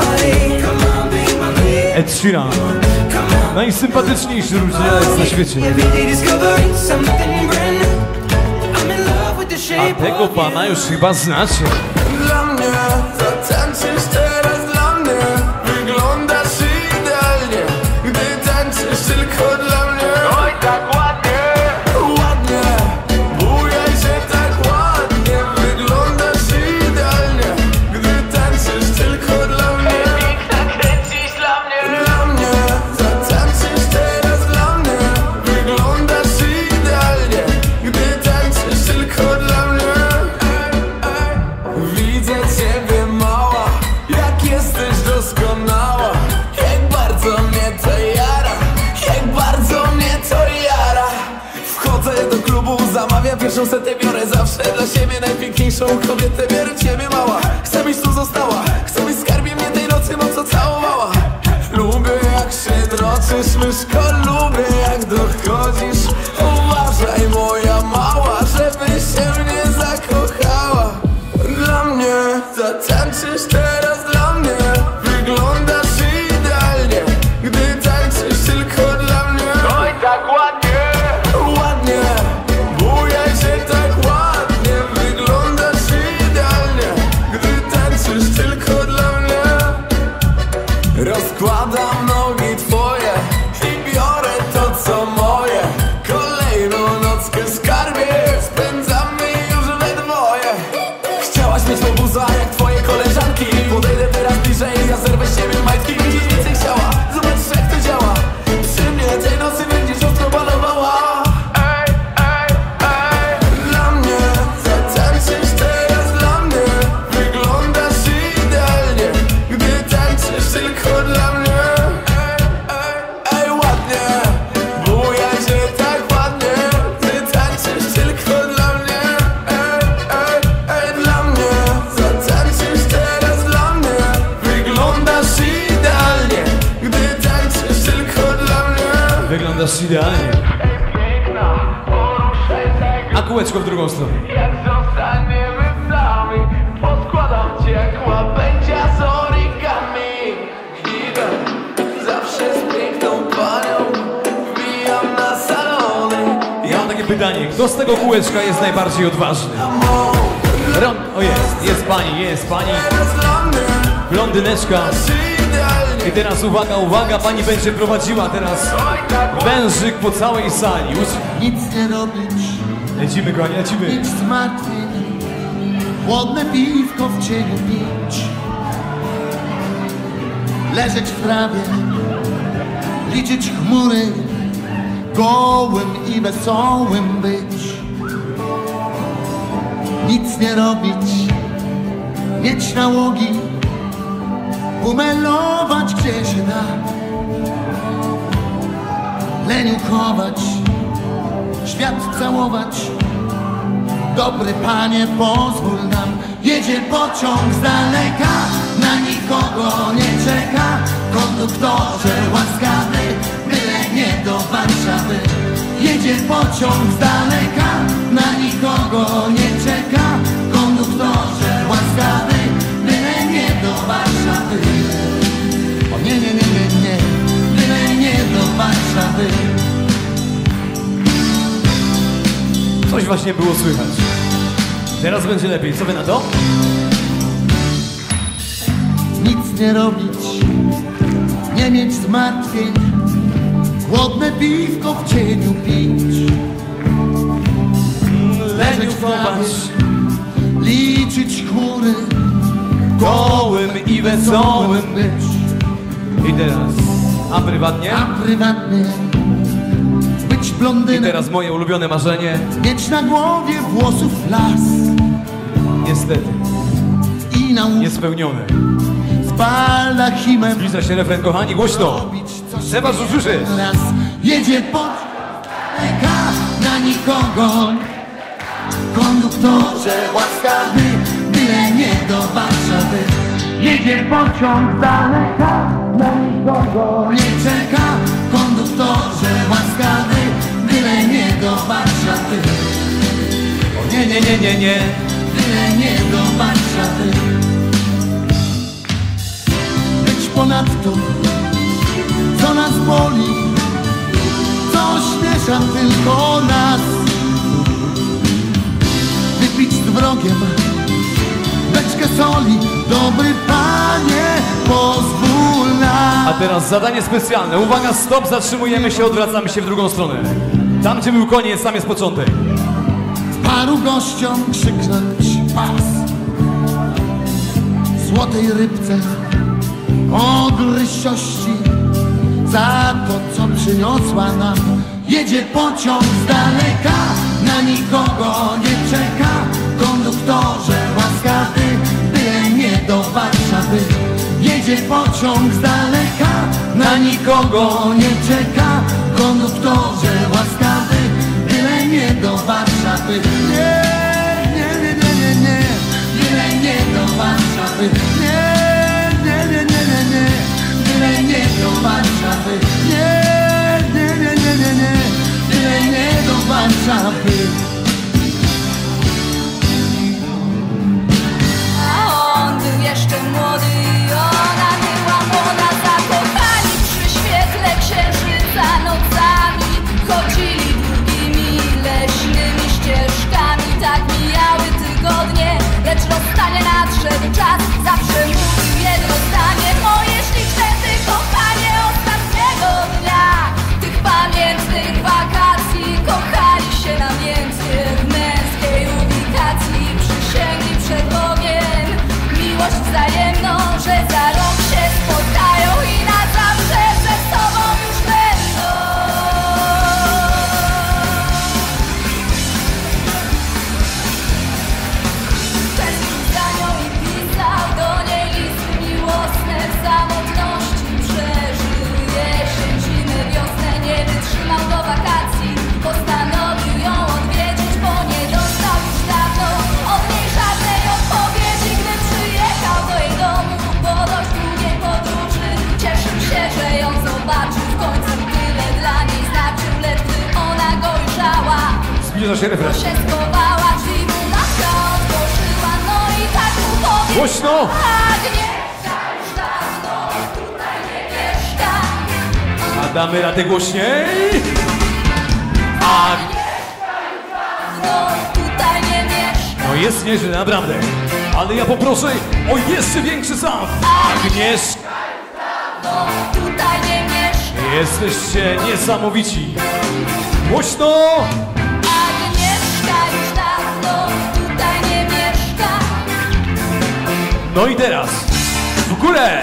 Ed Sheeran. Najsympatyczniejszy rudzielec na świecie. A tego pana już chyba znacie. Dla mnie zatańczysz teraz, dla mnie wyglądasz idealnie, gdy tańczysz tylko dla mnie. Oj, tak ładnie, ładnie, bujaj się tak ładnie, wyglądasz idealnie, gdy tańczysz tylko dla mnie. Piękna kręcisz dla mnie. Dla mnie zatańczysz teraz, dla mnie wyglądasz idealnie, gdy tańczysz tylko dla mnie. Widzę ciebie mała, jak jesteś doskonała. Jak bardzo mnie to jara, jak bardzo mnie to jara. Wchodzę do klubu, zamawiam pierwszą setę, biorę zawsze dla siebie najpiękniejszą kobietę. Biorę ciebie mała, chcę byś tu została, chcę byś skarbie mnie tej nocy mocno całowała. Lubię jak się droczysz, myszko, lubię jak dochodzisz. Uważaj moja mała, żeby się mnie zakochała. Dla mnie zatańczysz teraz, dla mnie wyglądasz idealnie, gdy tańczysz tylko dla mnie. Oj, tak ładnie, ładnie, bujaj się tak ładnie, wyglądasz idealnie, gdy tańczysz tylko dla mnie. wyglądasz idealnie. A kółeczko w drugą stronę. Jak zostaniemy sami, poskładam cię jak łapędzia z origami. Idę zawsze z piękną panią, wbijam na salony. Ja mam takie pytanie, kto z tego kółeczka jest najbardziej odważny? Ron, o jest, jest pani, jest pani. Blondyneczka. I teraz uwaga, uwaga, pani będzie prowadziła teraz wężyk po całej sali. Nic nie robić, Lecimy, kochani, lecimy. nic zmartwień, chłodne piwko w cieniu pić, leżeć w trawie, liczyć chmury, gołym i wesołym być. Nic nie robić, mieć nałogi, umelować gdzie się da, leniuchować, świat całować. Dobry panie, pozwól nam, jedzie pociąg z daleka, na nikogo nie czeka. Konduktorze łaskawy, byle nie do Warszawy. Jedzie pociąg z daleka, na nikogo nie czeka. Konduktorze łaskawy, byle nie do Warszawy. O nie, nie, nie, nie, nie, byle nie do Warszawy. Coś właśnie było słychać. Teraz będzie lepiej, co wy na to? Nic nie robić, nie mieć zmartwień, chłodne piwko w cieniu pić, leżeć w trawie, liczyć chmury, Gołym i wesołym być. I teraz, a prywatnie? A prywatnie być I blondynem, teraz moje ulubione marzenie. mieć na głowie włosów las Niestety, i na łóżku niespełnione. z baldachimem Zbliża się refren, kochani, głośno. robić co się Trzeba usłyszeć. raz. Jedzie pociąg na nikogo, konduktorze łaskawy, byle nie do Warszawy. Jedzie pociąg z daleka, na nikogo nie czeka. Konduktorze łaskawy, byle nie do Warszawy. O nie, nie, nie, nie, nie. Byle nie do Warszawy. Być ponadto, co nas boli, co śmiesza tylko nas. Wypić z wrogiem beczkę soli, dobry panie, pozwól nam. A teraz zadanie specjalne. Uwaga, stop, zatrzymujemy się, odwracamy się w drugą stronę. Tam, gdzie był koniec, tam jest początek. Paru gościom krzyknąć pas. Złotej rybce ogrysiości za to, co przyniosła nam. Jedzie pociąg z daleka, na nikogo nie czeka. Konduktorze łaskawy, byle nie do Warszawy. Jedzie pociąg z daleka, na nikogo nie czeka. Konduktorze łaskawy, byle nie do Warszawy. Nie, nie, nie, nie, nie, nie, byle nie do Warszawy. Nie, nie, nie, nie, nie, nie, byle nie do Warszawy. Nie, nie, nie, nie, nie, nie, byle nie do Warszawy. A on był jeszcze młody i ona była młoda. Zakochani przy świetle księżyca nocami chodzili długimi leśnymi ścieżkami. Tak mijały tygodnie, lecz rozstanie nadszedł czas. Zawsze mówił jedno zdanie: moje śliczne ty kochanie, ostatniego dnia tych pamiętnych wakacji. Kochali się namiętnie w męskiej ubikacji. Przysięgli przed Bogiem miłość wzajemną, że za rok się spotkają i na zawsze ze sobą już będą. Tęsknił za nią i pisał do niej listy miłosne, w samotności przeżył. zbliża się refren. Się schowała, drzwi mu matka otworzyła, no i tak mu powiedziała. Głośno! Agnieszka już dawno tutaj nie mieszka. A damy radę głośniej? Agnieszka już dawno tutaj nie mieszka. No jest nieźle, naprawdę. Ale ja poproszę o jeszcze większy sound. Agnieszka! No tutaj nie mieszka. Jesteście niesamowici. Głośno! Agnieszka już dawno tutaj nie mieszka. No i teraz w górę!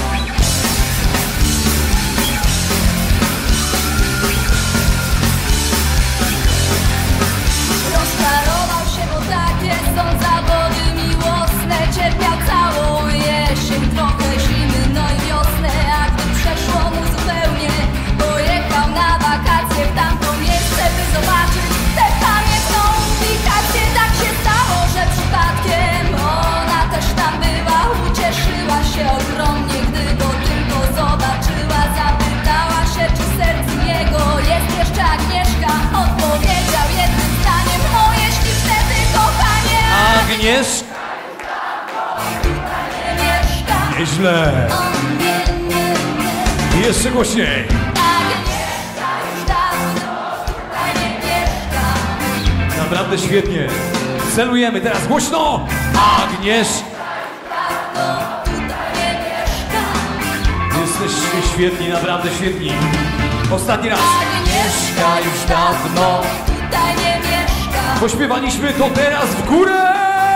Rozczarował się, bo takie są zawody miłosne. Cierpiał całą jesień, trochę zimy, no i wiosnę. A gdy przeszło mu zupełnie, pojechał na wakacje w tamto miejsce, by zobaczyć tę pamiętną ubikację. Tak się stało, że przypadkiem ona też tam była. Ucieszyła się ogromnie, gdy go tylko zobaczyła. Zapytała się, czy sercem jego jest jeszcze Agnieszka. Odpowiedział jednym zdaniem: no jeśli wtedy, kochanie, Agnieszka! nie mieszka. Nieźle! On nie, nie, nie. I jeszcze głośniej! Agnieszka już dawno tutaj nie mieszka. Naprawdę świetnie! Celujemy teraz głośno! Agnieszka! Dawno tutaj nie mieszka. Jesteście świetni, naprawdę świetni! Ostatni raz! Agnieszka już dawno tutaj nie mieszka. Pośpiewaliśmy to teraz w górę!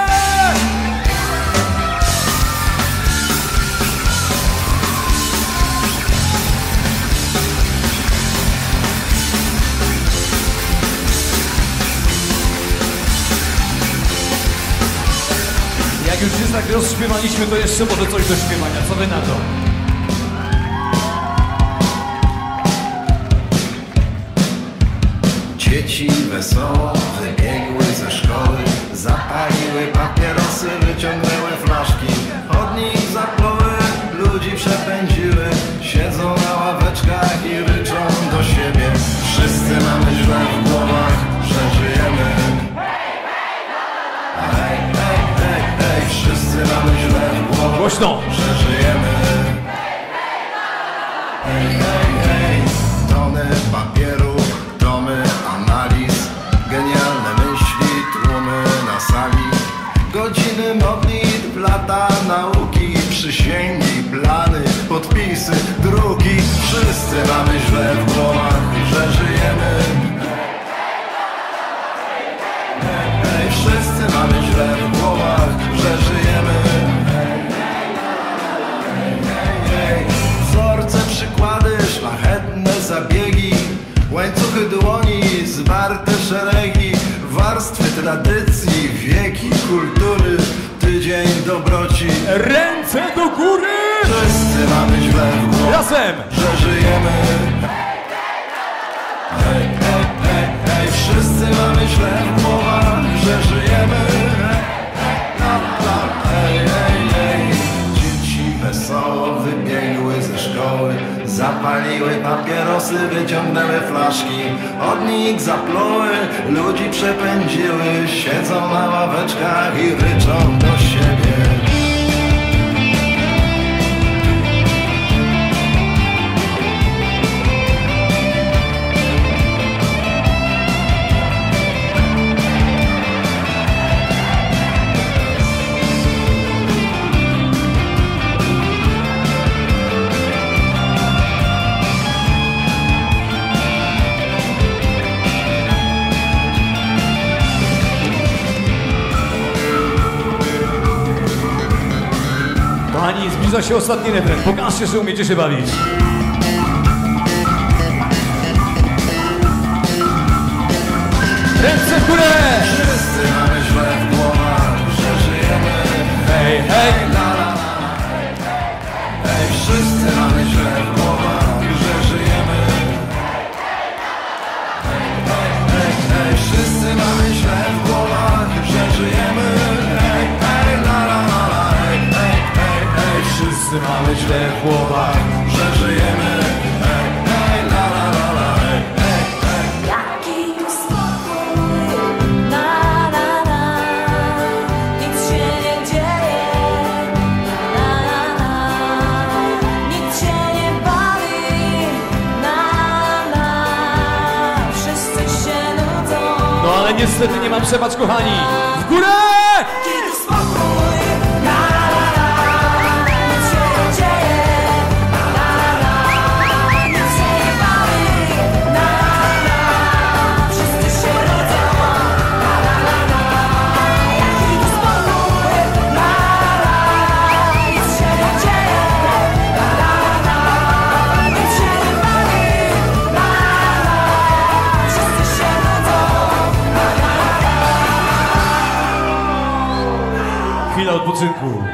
Jak już się tak rozśpiewaliśmy, to jeszcze może coś do śpiewania. Co wy na to? Dzieci wesoło wybiegły ze szkoły, zapaliły papierosy, wyciągnęły flaszki, od nich zapluły, ludzi przepędziły, siedzą na ławeczkach i ryczą do siebie. Wszyscy mamy źle w głowach, że żyjemy. Hej, hej, hej, hej, wszyscy mamy źle w głowach, Głośno! że żyjemy. Hej, hej, hej, tony papieru, tomy analiz, genialne myśli, tłumy na sali, godziny modlitw, lata nauki, przysięgi, plany, podpisy, druki. Wszyscy mamy źle w głowach, że żyjemy. Hej, hej, wszyscy mamy źle w głowach, że żyjemy. Wzorce, przykłady, szlachetne zabiegi, łańcuchy dłoni, zwarte szeregi, warstwy tradycji, wieki kultury, tydzień dobroci. Ręce do góry! Wszyscy mamy źle w głowach, Razem! że żyjemy. Hej, hej, hej, hej, wszyscy mamy źle w głowach, że żyjemy. La, la, hej, hej, hej. Dzieci wesoło wybiegły ze szkoły, zapaliły papierosy, wyciągnęły flaszki, od nich zapluły, ludzi przepędziły, siedzą na ławeczkach i ryczą do siebie. Kochani, zbliża się ostatni refren. Pokażcie, że umiecie się bawić. Ręce w górę! Wszyscy mamy źle w głowach, że żyjemy. Hej, hej! La, la, la, hej, hej, hej, wszyscy mamy źle w głowach, że żyjemy. Hej, hej, hej, hej, wszyscy mamy źle w głowach, że żyjemy. Hej, hej, la, la, la, la, hej, hej, hej, hej, wszyscy mamy źle w głowach, że żyjemy. Hej, hej, la, la, la, la, hej, hej, hej. Jaki spokój ale niestety nie mam przebacz, kochani. W górę! Chwila odpoczynku.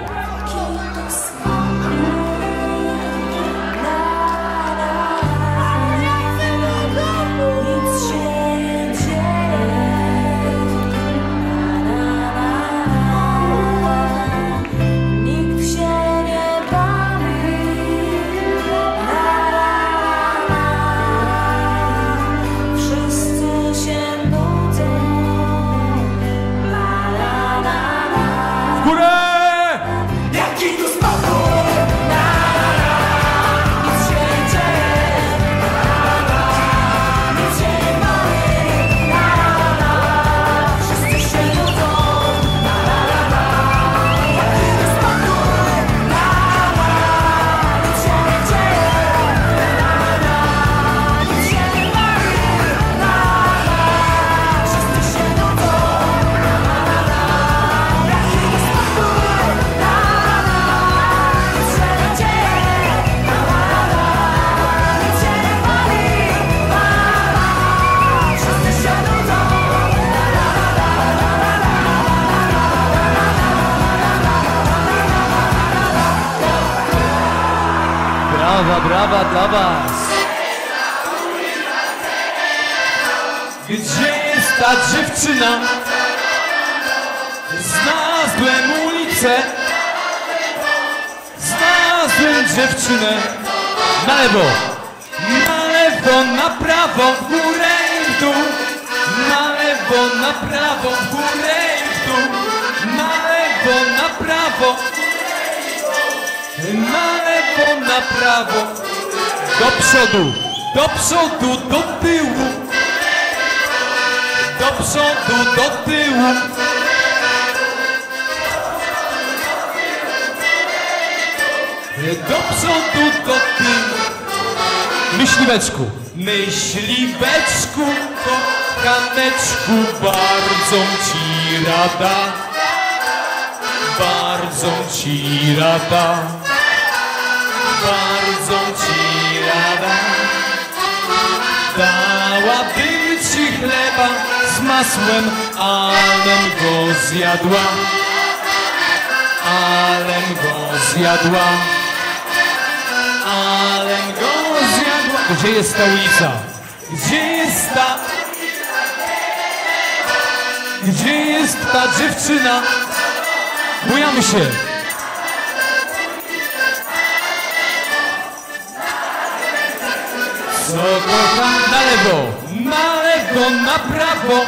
Brawa, brawa dla was! Gdzie jest ta dziewczyna? Znalazłem ulicę, znalazłem dziewczynę. Na lewo, na lewo, na prawo, w górę i w dół. Na lewo, na prawo, w górę i w dół. Na lewo, na prawo, na lewo, na prawo. Do przodu, do przodu, do tyłu. Do przodu, do tyłu. Do przodu, do tyłu. Myśliweczku, myśliweczku, kochaneczku, bardzo ci rada, bardzo ci rada, bardzo ci rada. Dałabym ci chleba z masłem, alem go zjadła, alem go zjadła, alem go zjadła. Gdzie jest ta ulica? Gdzie jest ta? Gdzie jest ta dziewczyna? Bujamy się. Co kocham? Na lewo, na lewo, na prawo.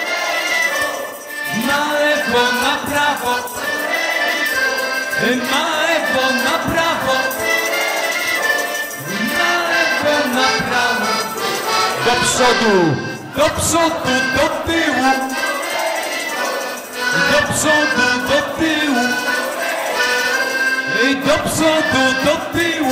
Na lewo, na prawo. Na lewo, na prawo. Na lewo, na prawo. Do przodu, do przodu, do tyłu. Do przodu, do tyłu. Do przodu, do tyłu.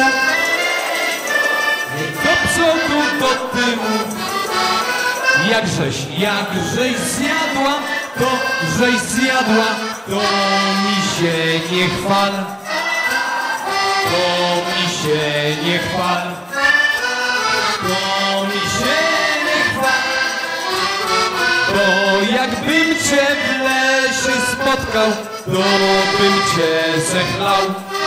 Do przodu, do tyłu. Jakżeś, jakżeś zjadła, to żeś zjadła, to mi się nie chwal. To mi się nie chwal. To mi się nie chwal. To jakbym cię w lesie spotkał, to bym cię zechlał.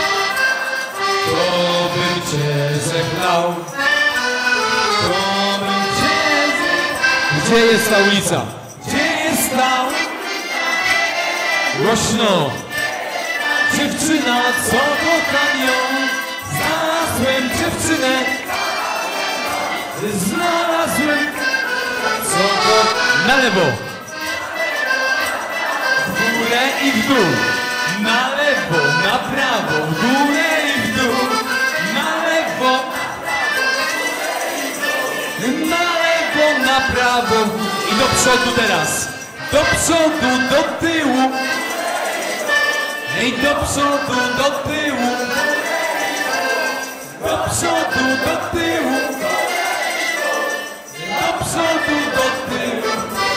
To bym cię zechlał. To bym cię zechlał. Gdzie jest ta ulica? Gdzie jest ta? Głośno. Dziewczyna, co kocham ją. Znalazłem dziewczynę. Znalazłem. Co kocham. Na lewo. W górę i w dół. Na lewo, na prawo. W górę i w dół. Na lewo. Na lewo, na prawo. I do przodu teraz. do przodu, do tyłu. Ej, do przodu, do tyłu. Do przodu, do tyłu. Do przodu, do tyłu.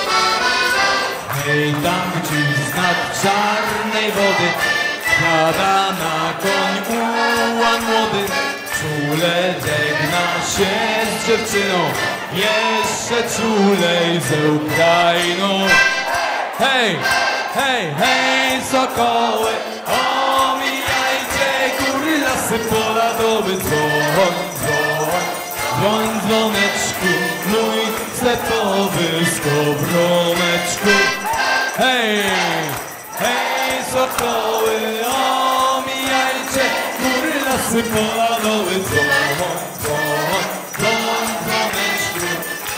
Hej, tam gdzieś z nad czarnej wody siada na koń ułan młody. Czule żegna się z dziewczyną, jeszcze czulej z Ukrainą. Hej, hej, hej, sokoły, omijajcie góry, lasy, pola, doby, dzwoń, dzwoń, dzwoń, dzwoneczku, mój stepowy skowroneczku. Hej, hej, sokoły, omijajcie góry, lasy, pola, doby, dzwoń, dzwoń, dzwoń, dzwoneczku.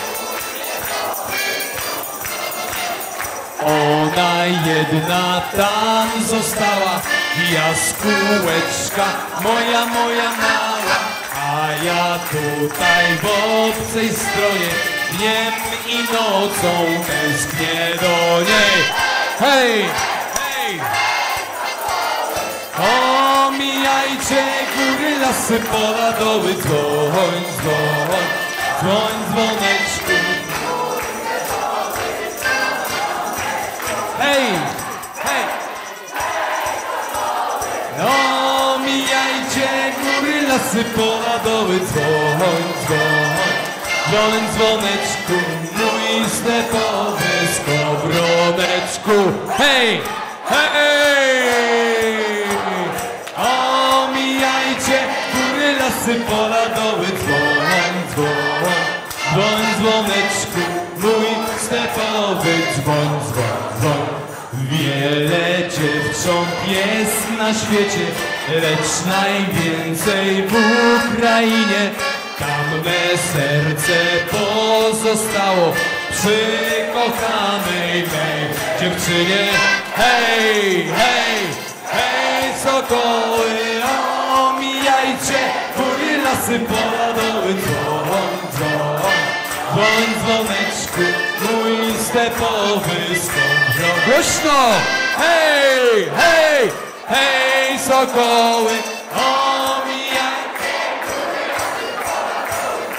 Ona jedna tam została, jaskółeczka moja, moja mała, a ja tutaj w obcej stronie dniem i nocą tęsknię do niej. Hej, hej! Omijajcie góry, lasy, pola, doły, dzwoń, dzwoń, dzwoń, dzwoneczku. Hej, hej! Omijajcie góry, lasy, pola, doły, dzwoń, dzwoń, dzwoń, dzwoneczku, mój stepowy skowroneczku. Hej, hej! Omijajcie góry, lasy, pola, doły, dzwoń, dzwoń, dzwoń, dzwoneczku, mój stepowy dzwoń, dzwoń, dzwoń. Wiele dziewcząt jest na świecie, lecz najwięcej w Ukrainie. Tam me serce pozostało przy kochanej mej dziewczynie. Hej, hej, hej, sokoły, omijajcie góry, lasy, pola, doły, dzwoń, dzwoń, dzwoń, dzwoneczku, mój stepowy skowron. Głośno! Hej, hej, hej, sokoły, omijajcie góry, lasy, pola, doły,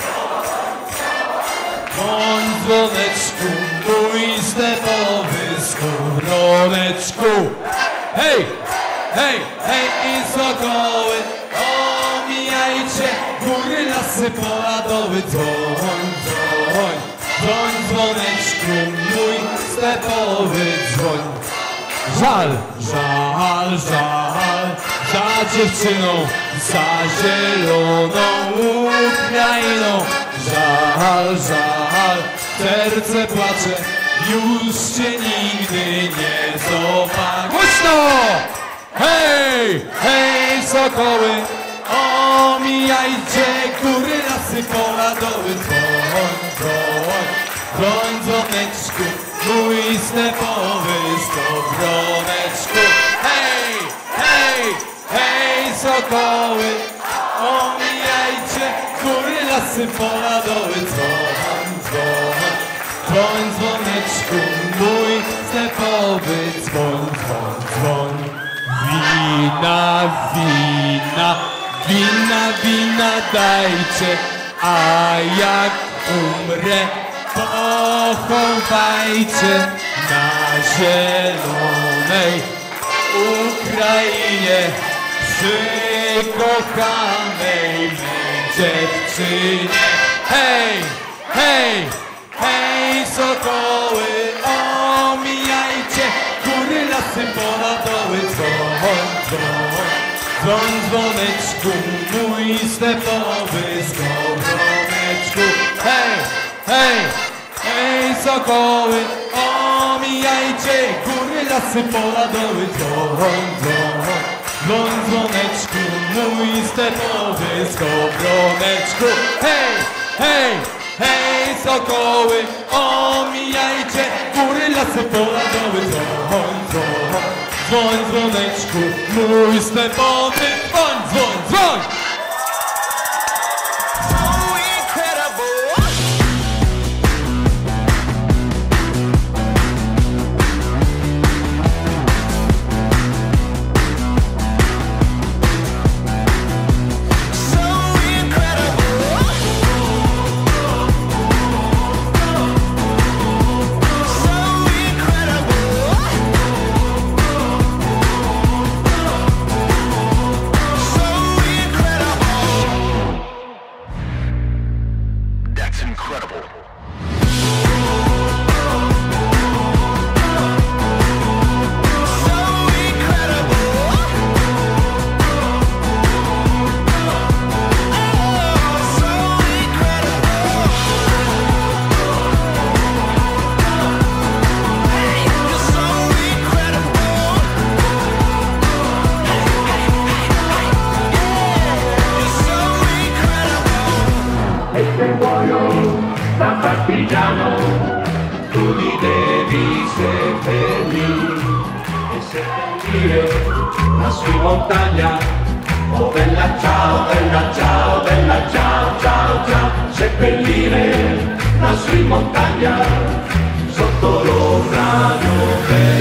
dzwoń, dzwoneczku, mój stepowy skowroneczku. Hej, hej, hej, sokoły, omijajcie góry, lasy, pola, doły, dzwoń, dzwoń, dzwoń, dzwoneczku, mój stepowy dzwoń. Żal, żal, żal, za dziewczyną, za zieloną Ukrainą. Żal, żal, serce płacze, już cię nigdy nie zobaczę. Głośno! Hej, hej, sokoły, omijajcie góry, lasy, pola, doły, dzwoń, dzwoń, dzwoń, dzwoneczku, mój stepowy skowroneczku. Hej, hej, hej, sokoły, omijajcie góry, lasy, pola, doły, dzwoń, dzwoń, dzwoń, dzwoneczku, mój stepowy dzwoń, dzwoń, dzwoń. Wina, wina, wina, wina dajcie, a jak umrę, pochowajcie na zielonej Ukrainie przy kochanej mej dziewczynie. Hej, hej, hej, sokoły, omijajcie góry, lasy, pola, doły, dzwoń, dzwoń, dzwoń, dzwoneczku, mój stepowy skowroneczku. Hej, hej, hej, sokoły, omijajcie góry, lasy, pola, doły, dzwoń, dzwoń, dzwoń, dzwoneczku, mój stepowy skowroneczku. Hej, hej, hej, sokoły, omijajcie góry, lasy, pola, doły, dzwoń, dzwoń, dzwoń, dzwoneczku, mój stepowy dzwoń, dzwoń, dzwoń. partigiano, tu li devi seppellire e seppellire lassù in montagna. Oh bella ciao, bella ciao, bella ciao, ciao, ciao, seppellire lassù in montagna, sotto l'ombra di un bel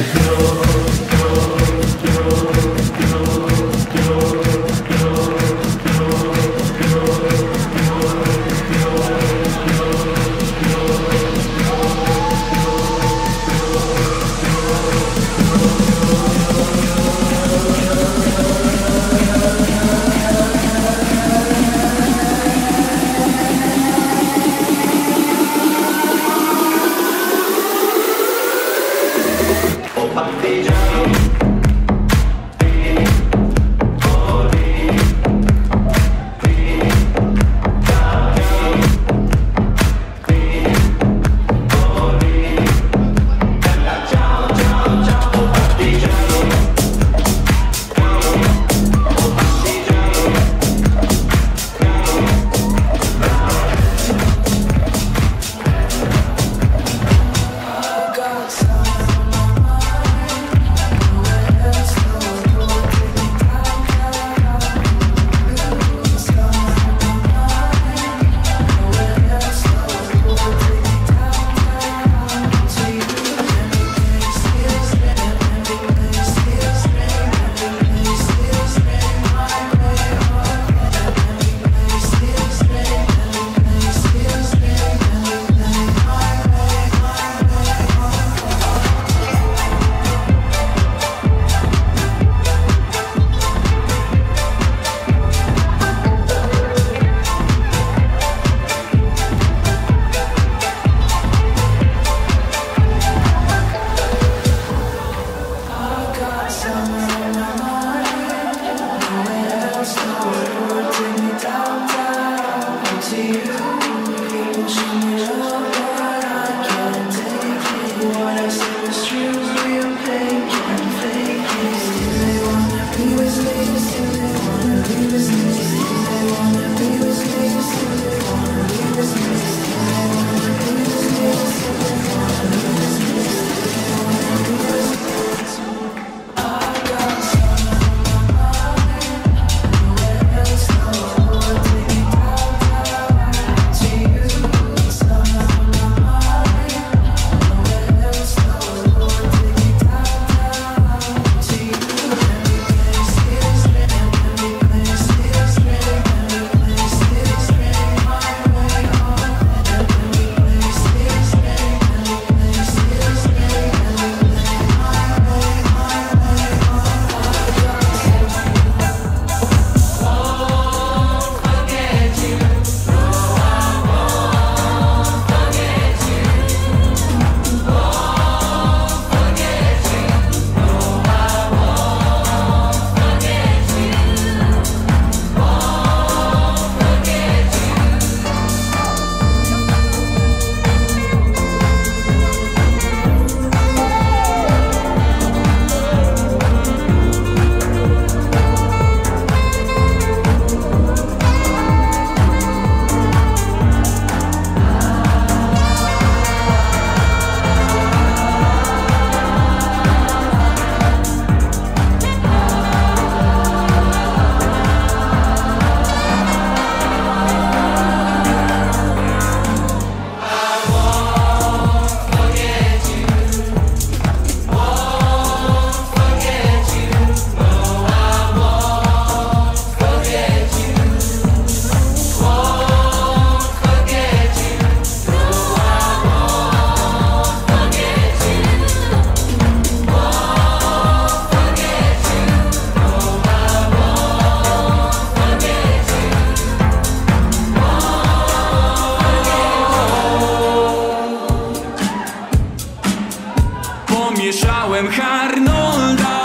Pomieszałem Arnolda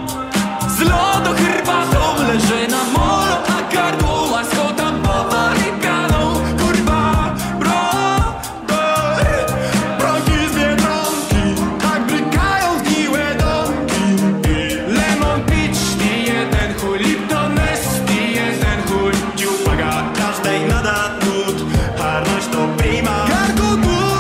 z lodu herbatą, leżę na molo, a gardło łaskota powarykaną. Kurwa, brother, progi z Biedronki, tak brykają zgniłe domki. Lemon Beach, nie jeden chuj, Lipton S, nie jeden chuj. Ci uwaga, każdej nada nut, harność to prima. Gardło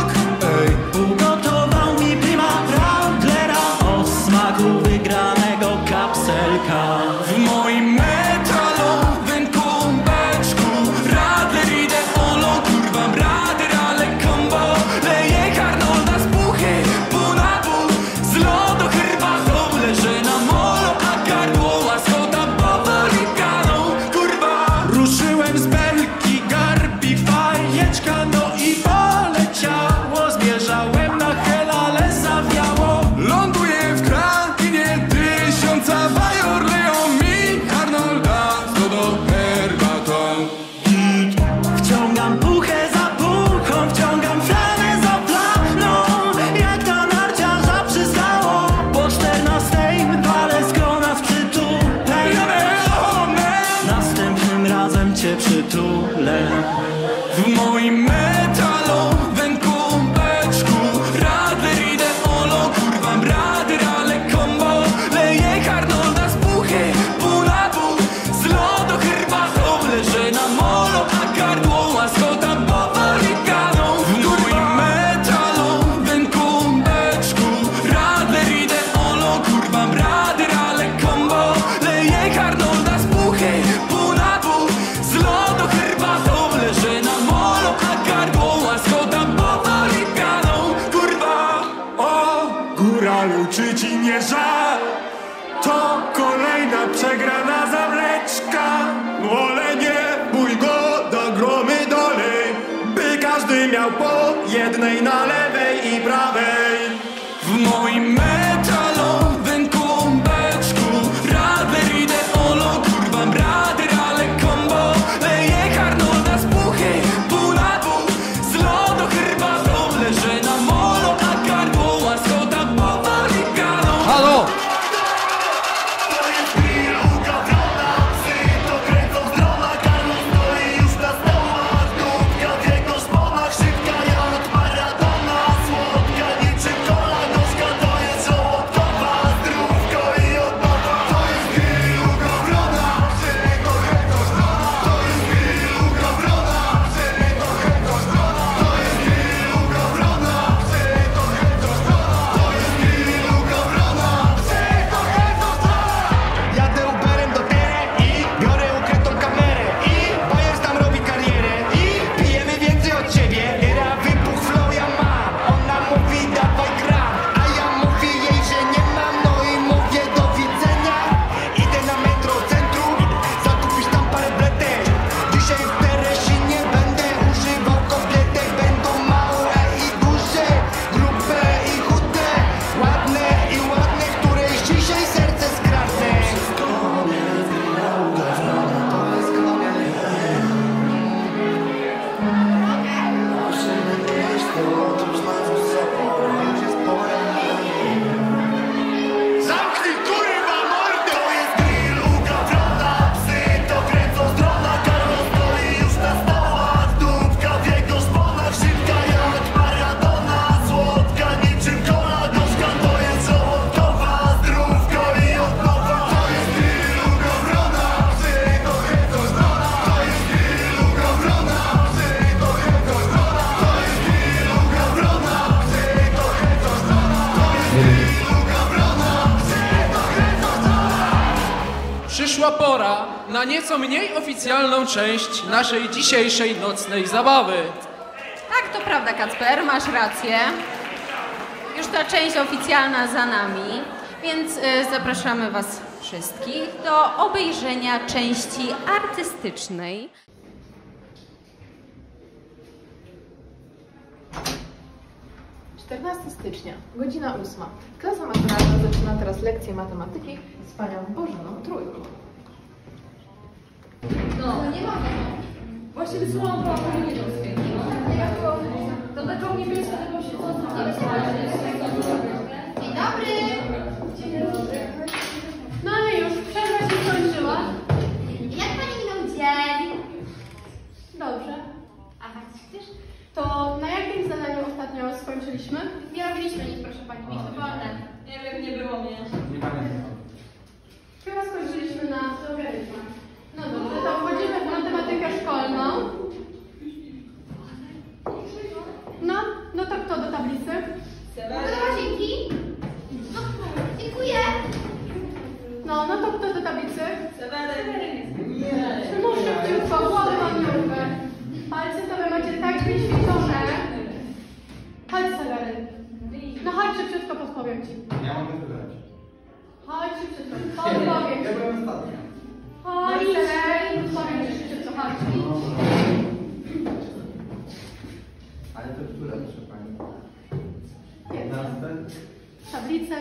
szkowalu, czy ci nie żal? To kolejna przegrana zawleczka. Wolę nie bój go, dogromy dalej, by każdy miał po jednej na lewej i prawej. W moim metalowym kumbeczku radler ideolo, kurwa brader, ale combo. Leję Harnolda z puchy, pół na pół, z lodu herbatą. Leżę na molo, a gardło łaskota powoli ganą. Halo! Przyszła pora na nieco mniej oficjalną część naszej dzisiejszej nocnej zabawy. Tak, to prawda, Kacper, masz rację. Już ta część oficjalna za nami, więc y, zapraszamy Was wszystkich do obejrzenia części artystycznej. czternastego stycznia, godzina ósma. Klasa maturalna zaczyna teraz lekcję matematyki z panią Bożeną Trójką. No, nie ma. Właśnie wysyłałam po autonomię do taką niebieską, taką siedzącą. Dzień dobry! Dzień dobry. No i już, przerwa się skończyła. Jak pani minął dzień? Dobrze. A tak chcesz? To na jakim zadaniu ostatnio skończyliśmy? Nie robiliśmy nic, proszę pani, mieliśmy wolne. Nie wiem, nie było mnie. Nie pamiętam. Chyba skończyliśmy na logarytmach. No dobrze, to wchodzimy w matematykę szkolną. No, no to kto do tablicy? Do łazienki? No, dziękuję. No, no to kto do tablicy? Seweryn. Czy muszę szybciutko, głowę mam nurkę. Palce to wy macie tak wyświetlone. Chodź, Seweryn. No chodź szybciutko, podpowiem ci. Ja mogę wybrać. Chodź szybciutko, podpowiem Ja ci. byłem ostatnio. Chodź, Seweryn, podpowiem ci szybciutko, chodź. Ale to które, proszę pani? Pierwsze. Tablicę.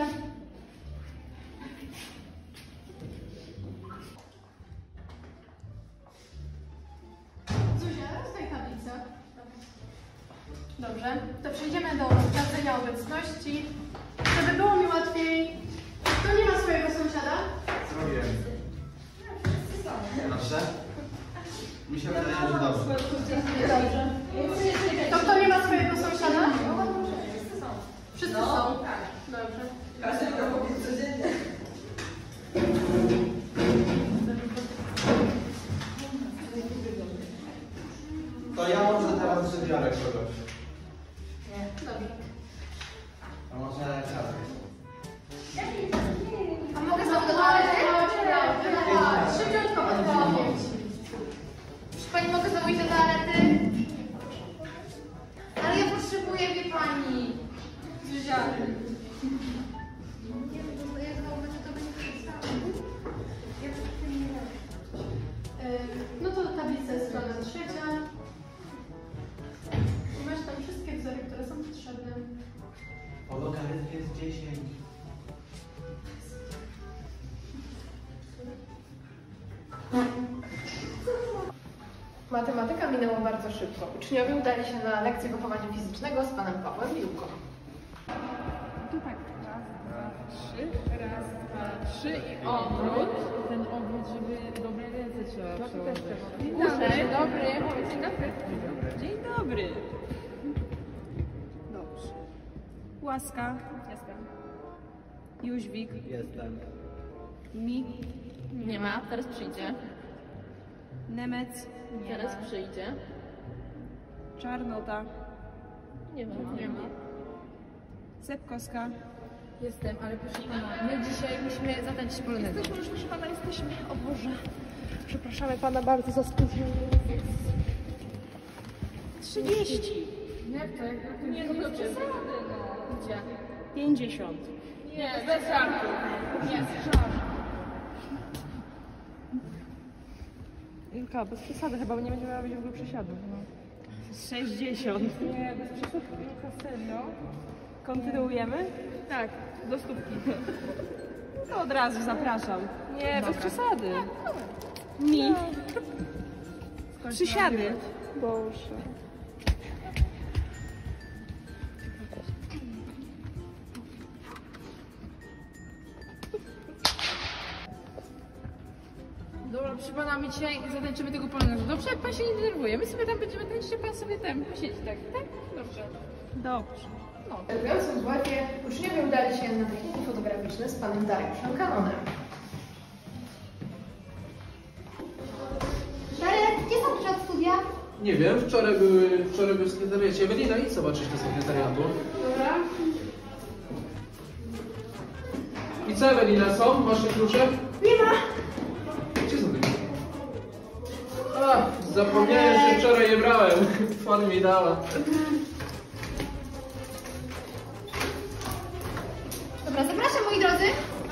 Zuzia, rozdaj tablicę. Dobrze, to przejdziemy do sprawdzenia obecności. Żeby było mi łatwiej, kto nie ma swojego sąsiada? Zrobiłem. Proszę? Mi się wydaje, że dobrze. Dobrze. To kto nie ma swojego sąsiada? Wszyscy są. Dobrze. To ja może teraz przebiorę kogoś. Nie. Dobrze. A może czarek. A mogę znowu do toalety? Szybciutko podpowiem ci. Czy pani mogę znowu iść do toalety? Ale ja potrzebuję, wie pani. Zuzia. Nie wiem, bo jak założycie, to będzie to samo. Ja to w tym nie wiem. No to tablica jest strona trzecia. I masz tam wszystkie wzory, które są potrzebne. O logarytm jest dziesięć. Matematyka minęła bardzo szybko. Uczniowie udali się na lekcję wychowania fizycznego z panem Pawłem Miłką. Tu tak, raz, dwa, trzy, raz, dwa, trzy i obrót. Ten obrót, żeby dobre ręce trzeba przełożyć. Dzień dobry. Dzień dobry. Dzień dobry. Dzień dobry. Dobrze. Łaska. Jestem. Jóźwik. Jestem. Mi. Nie ma, teraz przyjdzie. Nemec. Nie teraz ma. Przyjdzie. Czarnota. Nie ma. Nie ma. Sepkowska. Jestem, ale proszę pana, my dzisiaj musimy zatańczyć polonezę. Jesteśmy już, proszę pana, jesteśmy. O Boże. Przepraszamy pana bardzo za spóźnienie. trzydzieści. Jak to? Jak to nie, to jest przesady, no. Gdzie? pięćdziesiąt. Nie, bez żartu. Nie, żart. Ilka, bez przesady, chyba nie będziemy robić w ogóle przesiadów. No. sześćdziesiąt. Nie, bez przesady, Ilka, serio. Kontynuujemy? Tak, do stópki. To od razu zapraszam. Nie, bez przesady. Mi. Przysiady. Boże. Dobra, proszę pana, my dzisiaj zatańczymy tego polonezu. Dobrze, jak pan się nie denerwuje. My sobie tam będziemy tańczyć, a pan sobie tam posiedzi, tak? Tak? Dobrze. Dobrze. No. Biorąc pod uwagę, uczniowie udali się na techniki fotograficzne z panem Dariuszem Kanonem. Darek, gdzie są przed studia? Nie wiem, wczoraj były, wczoraj były w sekretariacie. Ewelina, idź zobaczyć do sekretariatu. Dobra. I co, Ewelina, są? Masz te klucze? Nie ma. Gdzie są te klucze? A, zapomniałem, że wczoraj je brałem. Pan mi dała. Dobra, zapraszam, moi drodzy.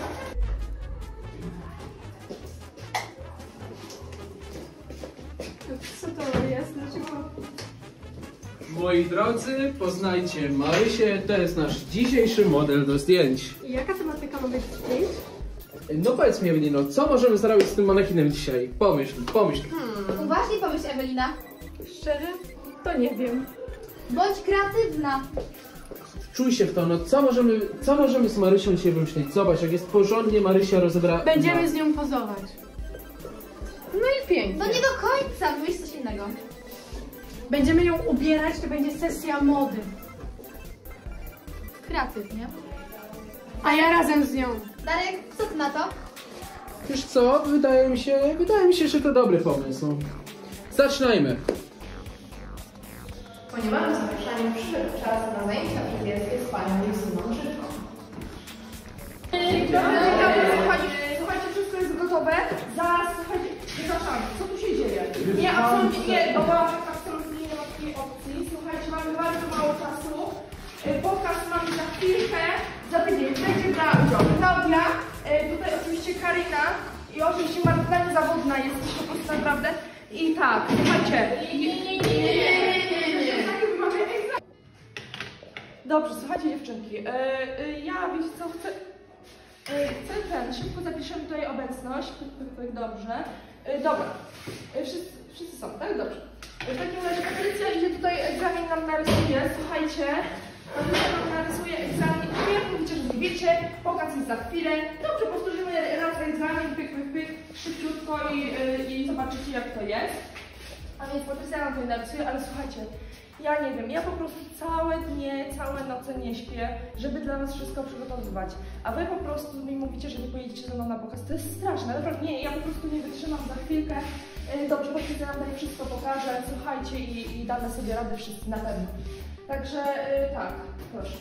Co to jest? Dlaczego? Moi drodzy, poznajcie Marysię, to jest nasz dzisiejszy model do zdjęć. I jaka tematyka ma być zdjęć? No powiedz mi, Ewelino, co możemy zrobić z tym manekinem dzisiaj? Pomyśl, pomyśl. Hmm. Uważnie pomyśl, Ewelina. Szczerze? To nie wiem. Bądź kreatywna. Czuj się w to, no co możemy, co możemy z Marysią dzisiaj wymyślić? Zobacz, jak jest porządnie Marysia rozebra... Będziemy no. z nią pozować. No i pięknie. No nie do końca, wymyśl coś innego. Będziemy ją ubierać, to będzie sesja mody. Kreatywnie. A ja razem z nią. Darek, co ty na to? Wiesz co, wydaje mi się, wydaje mi się, że to dobry pomysł. Zaczynajmy. Po niemałym zaproszeniu przyszedł czas na zajęcia fryzjerskie z panią Justyną Żydką. Słuchajcie, słuchajcie, wszystko jest gotowe. Zaraz, słuchajcie, przepraszam, co tu się dzieje? Nie, absolutnie nie, do ławek absolutnie nie ma takiej opcji. Słuchajcie, mamy bardzo mało czasu. Pokaz mamy za chwilkę, za tydzień. Będzie brała udział Klaudia, tutaj oczywiście Karina i oczywiście Martyna niezawodna jest po prostu naprawdę. I tak, słuchajcie. Dobrze, słuchajcie dziewczynki, yy, yy, ja wiecie co, chcę, yy, chcę ten, szybko zapiszemy tutaj obecność, pyk, pyk, pyk, dobrze, yy, dobra, yy, wszyscy, wszyscy są, tak? Dobrze. Yy, w takim razie Patrycja idzie tutaj, egzamin nam narysuje, słuchajcie, Patrycja nam narysuje egzamin, wy jak mówicie, że nie wiecie, pokaz jest za chwilę, dobrze, powtórzymy raz egzamin, pyk, pyk, pyk, szybciutko i, yy, i zobaczycie jak to jest. A więc Patrycja nam tutaj narysuje, ale słuchajcie, ja nie wiem, ja po prostu całe dnie, całe noce nie śpię, żeby dla was wszystko przygotowywać. A wy po prostu mi mówicie, że nie pojedziecie ze mną na pokaz. To jest straszne, naprawdę nie, ja po prostu nie wytrzymam za chwilkę. Dobrze, Patrycja nam tutaj wszystko pokaże, słuchajcie i, i damy sobie radę wszyscy na pewno. Także tak, proszę.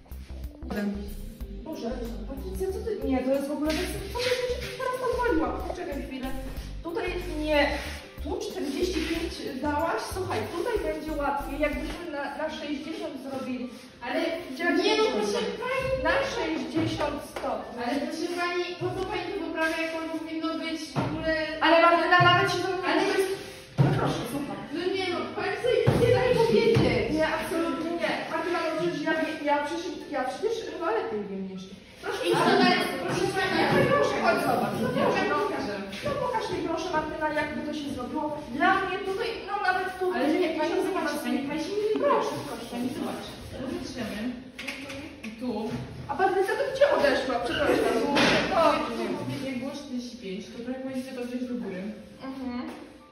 Boże, Patrycja, co ty... Nie, to jest w ogóle... Co ty się teraz podwaliła? Poczekaj chwilę. Tutaj nie... Tu czterdzieści pięć dałaś? Słuchaj, tutaj będzie łatwiej, jakbyśmy na, na sześćdziesiąt zrobili. Ale nie, no proszę na sześćdziesiąt tysiąc sto. Ale proszę pani, po co pani to poprawia, jak on powinno być w ogóle... Ale Martyna, nawet się to... Ale to jest... No proszę, słucham. No nie no, pani sobie nie daje powiedzieć. Nie, absolutnie nie. Martyna, no przecież ja, ja, przecież, ja przecież chyba lepiej wiem niż ty. Proszę, Idź do nas, proszę pani. Ja proszę, chodź zobacz. No proszę, no, no pokaż mi proszę Martyna, jakby to się zrobiło. Dla mnie tutaj, no nawet tu... Ale nie, pani zobaczy, pani, pani się nie Proszę, proszę. Pani zobaczy. Zobaczymy. I tu. A Patrycja to gdzie odeszła? Przepraszam. No, jak było czterdzieści pięć, to trochę powinniście to wziąć do góry. Mhm.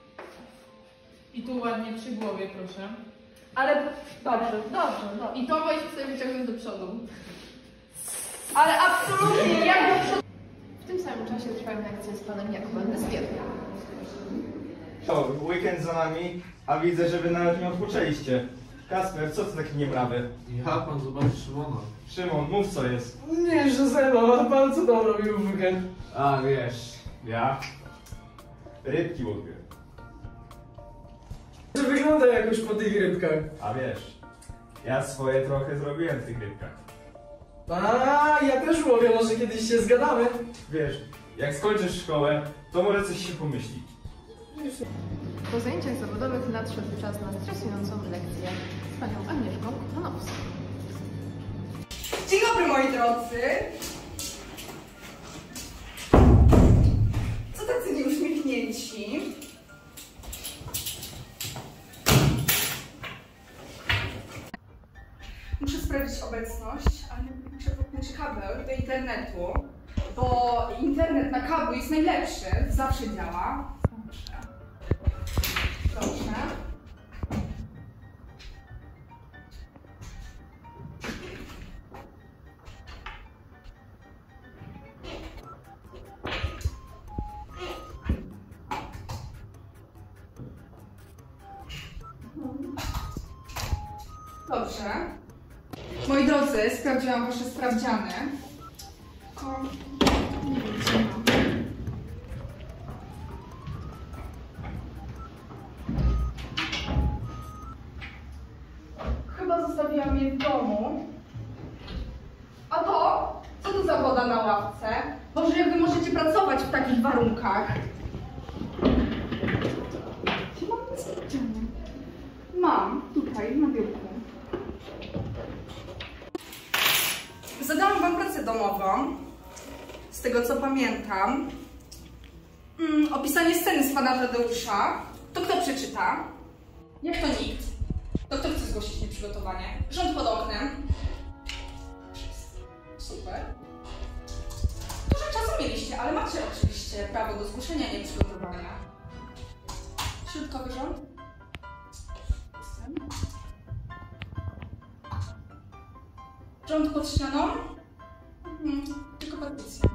I tu ładnie przy głowie, proszę. Ale dobrze, dobrze, dobrze. I to powinniście sobie wyciągnąć do przodu. Ale absolutnie jak do przodu. W tym samym czasie trwają lekcje z panem Jakubem Despiertem. O, weekend za nami, a widzę, że wy nawet nie odpoczęliście. Kasper, co ty taki niemrawy? Ja, pan zobaczy Szymona. Szymon, mów co jest. Nie, że ze mną, a pan co tam robił w weekend? A wiesz, ja rybki łowię. To wygląda jakoś po tych rybkach. A wiesz, ja swoje trochę zrobiłem w tych rybkach. A, ja też łowię, może kiedyś się zgadamy. Wiesz, jak skończysz szkołę, to może coś się pomyśli. Po zajęciach zawodowych nadszedł czas na stresującą lekcję z panią Agnieszką Kochanowską. Dzień dobry moi drodzy. Co tacy nieuśmiechnięci? Muszę sprawdzić obecność, ale muszę podpiąć kabel do internetu, bo internet na kablu jest najlepszy, zawsze działa. Proszę. Proszę. Dobrze. Moi drodzy, sprawdziłam wasze sprawdziany. O, nie wiem, co mam. Chyba zostawiłam je w domu. A to? Co to za woda na ławce? Boże, jak wy możecie pracować w takich warunkach? Gdzie mam sprawdziany? Mam, tutaj, na biurku. Zadałam wam pracę domową, z tego co pamiętam. Mm, opisanie sceny z pana Tadeusza. To kto przeczyta? Jak to nikt? To kto chce zgłosić nieprzygotowanie? Rząd pod oknem. Super. Dużo czasu mieliście, ale macie oczywiście prawo do zgłoszenia nieprzygotowania. Środkowy rząd? Rząd pod ścianą? Mhm, tylko Patrycja.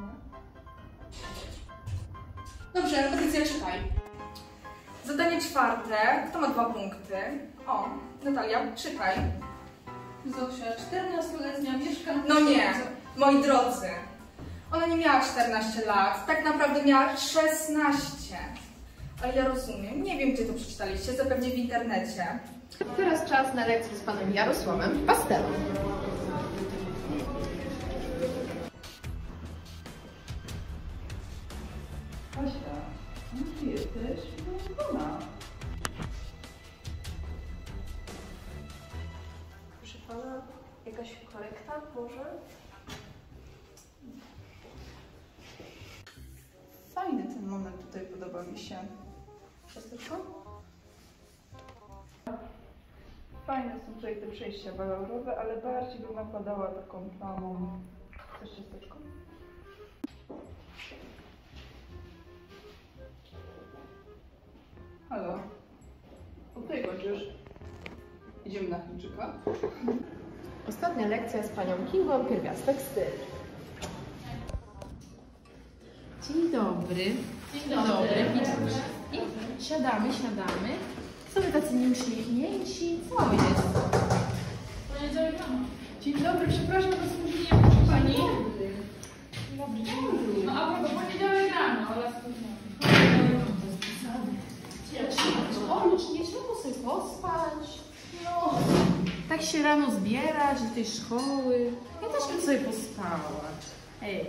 Dobrze, Patrycja, czytaj. Zadanie czwarte. Kto ma dwa punkty? O, Natalia, czytaj. Zosia, czternastoletnia, mieszka... No nie, moi drodzy. Ona nie miała czternaście lat, tak naprawdę miała szesnaście. Ale ja rozumiem, nie wiem, gdzie to przeczytaliście, zapewne w internecie. Teraz czas na lekcję z panem Jarosławem Pastelą. Kasia, no ty jesteś wyłączona. Proszę pana, jakaś korekta może? Fajny ten moment tutaj, podoba mi się. Ciasteczko? Fajne są tutaj te przejścia walorowe, ale bardziej bym nakładała taką plamą. Chcesz ciasteczko? Halo? Od tej kończysz? Idziemy na Chińczyka? Ostatnia lekcja z panią Kingą Pierwiastek styl. Dzień dobry. Dzień dobry. Witam wszystkich. Siadamy, siadamy. Co wy tacy nieuśmiechnięci? Co jest? Dzień dobry, przepraszam za spóźnienie, proszę pani. Dzień dobry, dzień dobry. No a bo poniedziałek rano oraz O, już nie trzeba sobie pospać. No, tak się rano zbierać do tej szkoły. Ja też bym sobie pospała. Ej.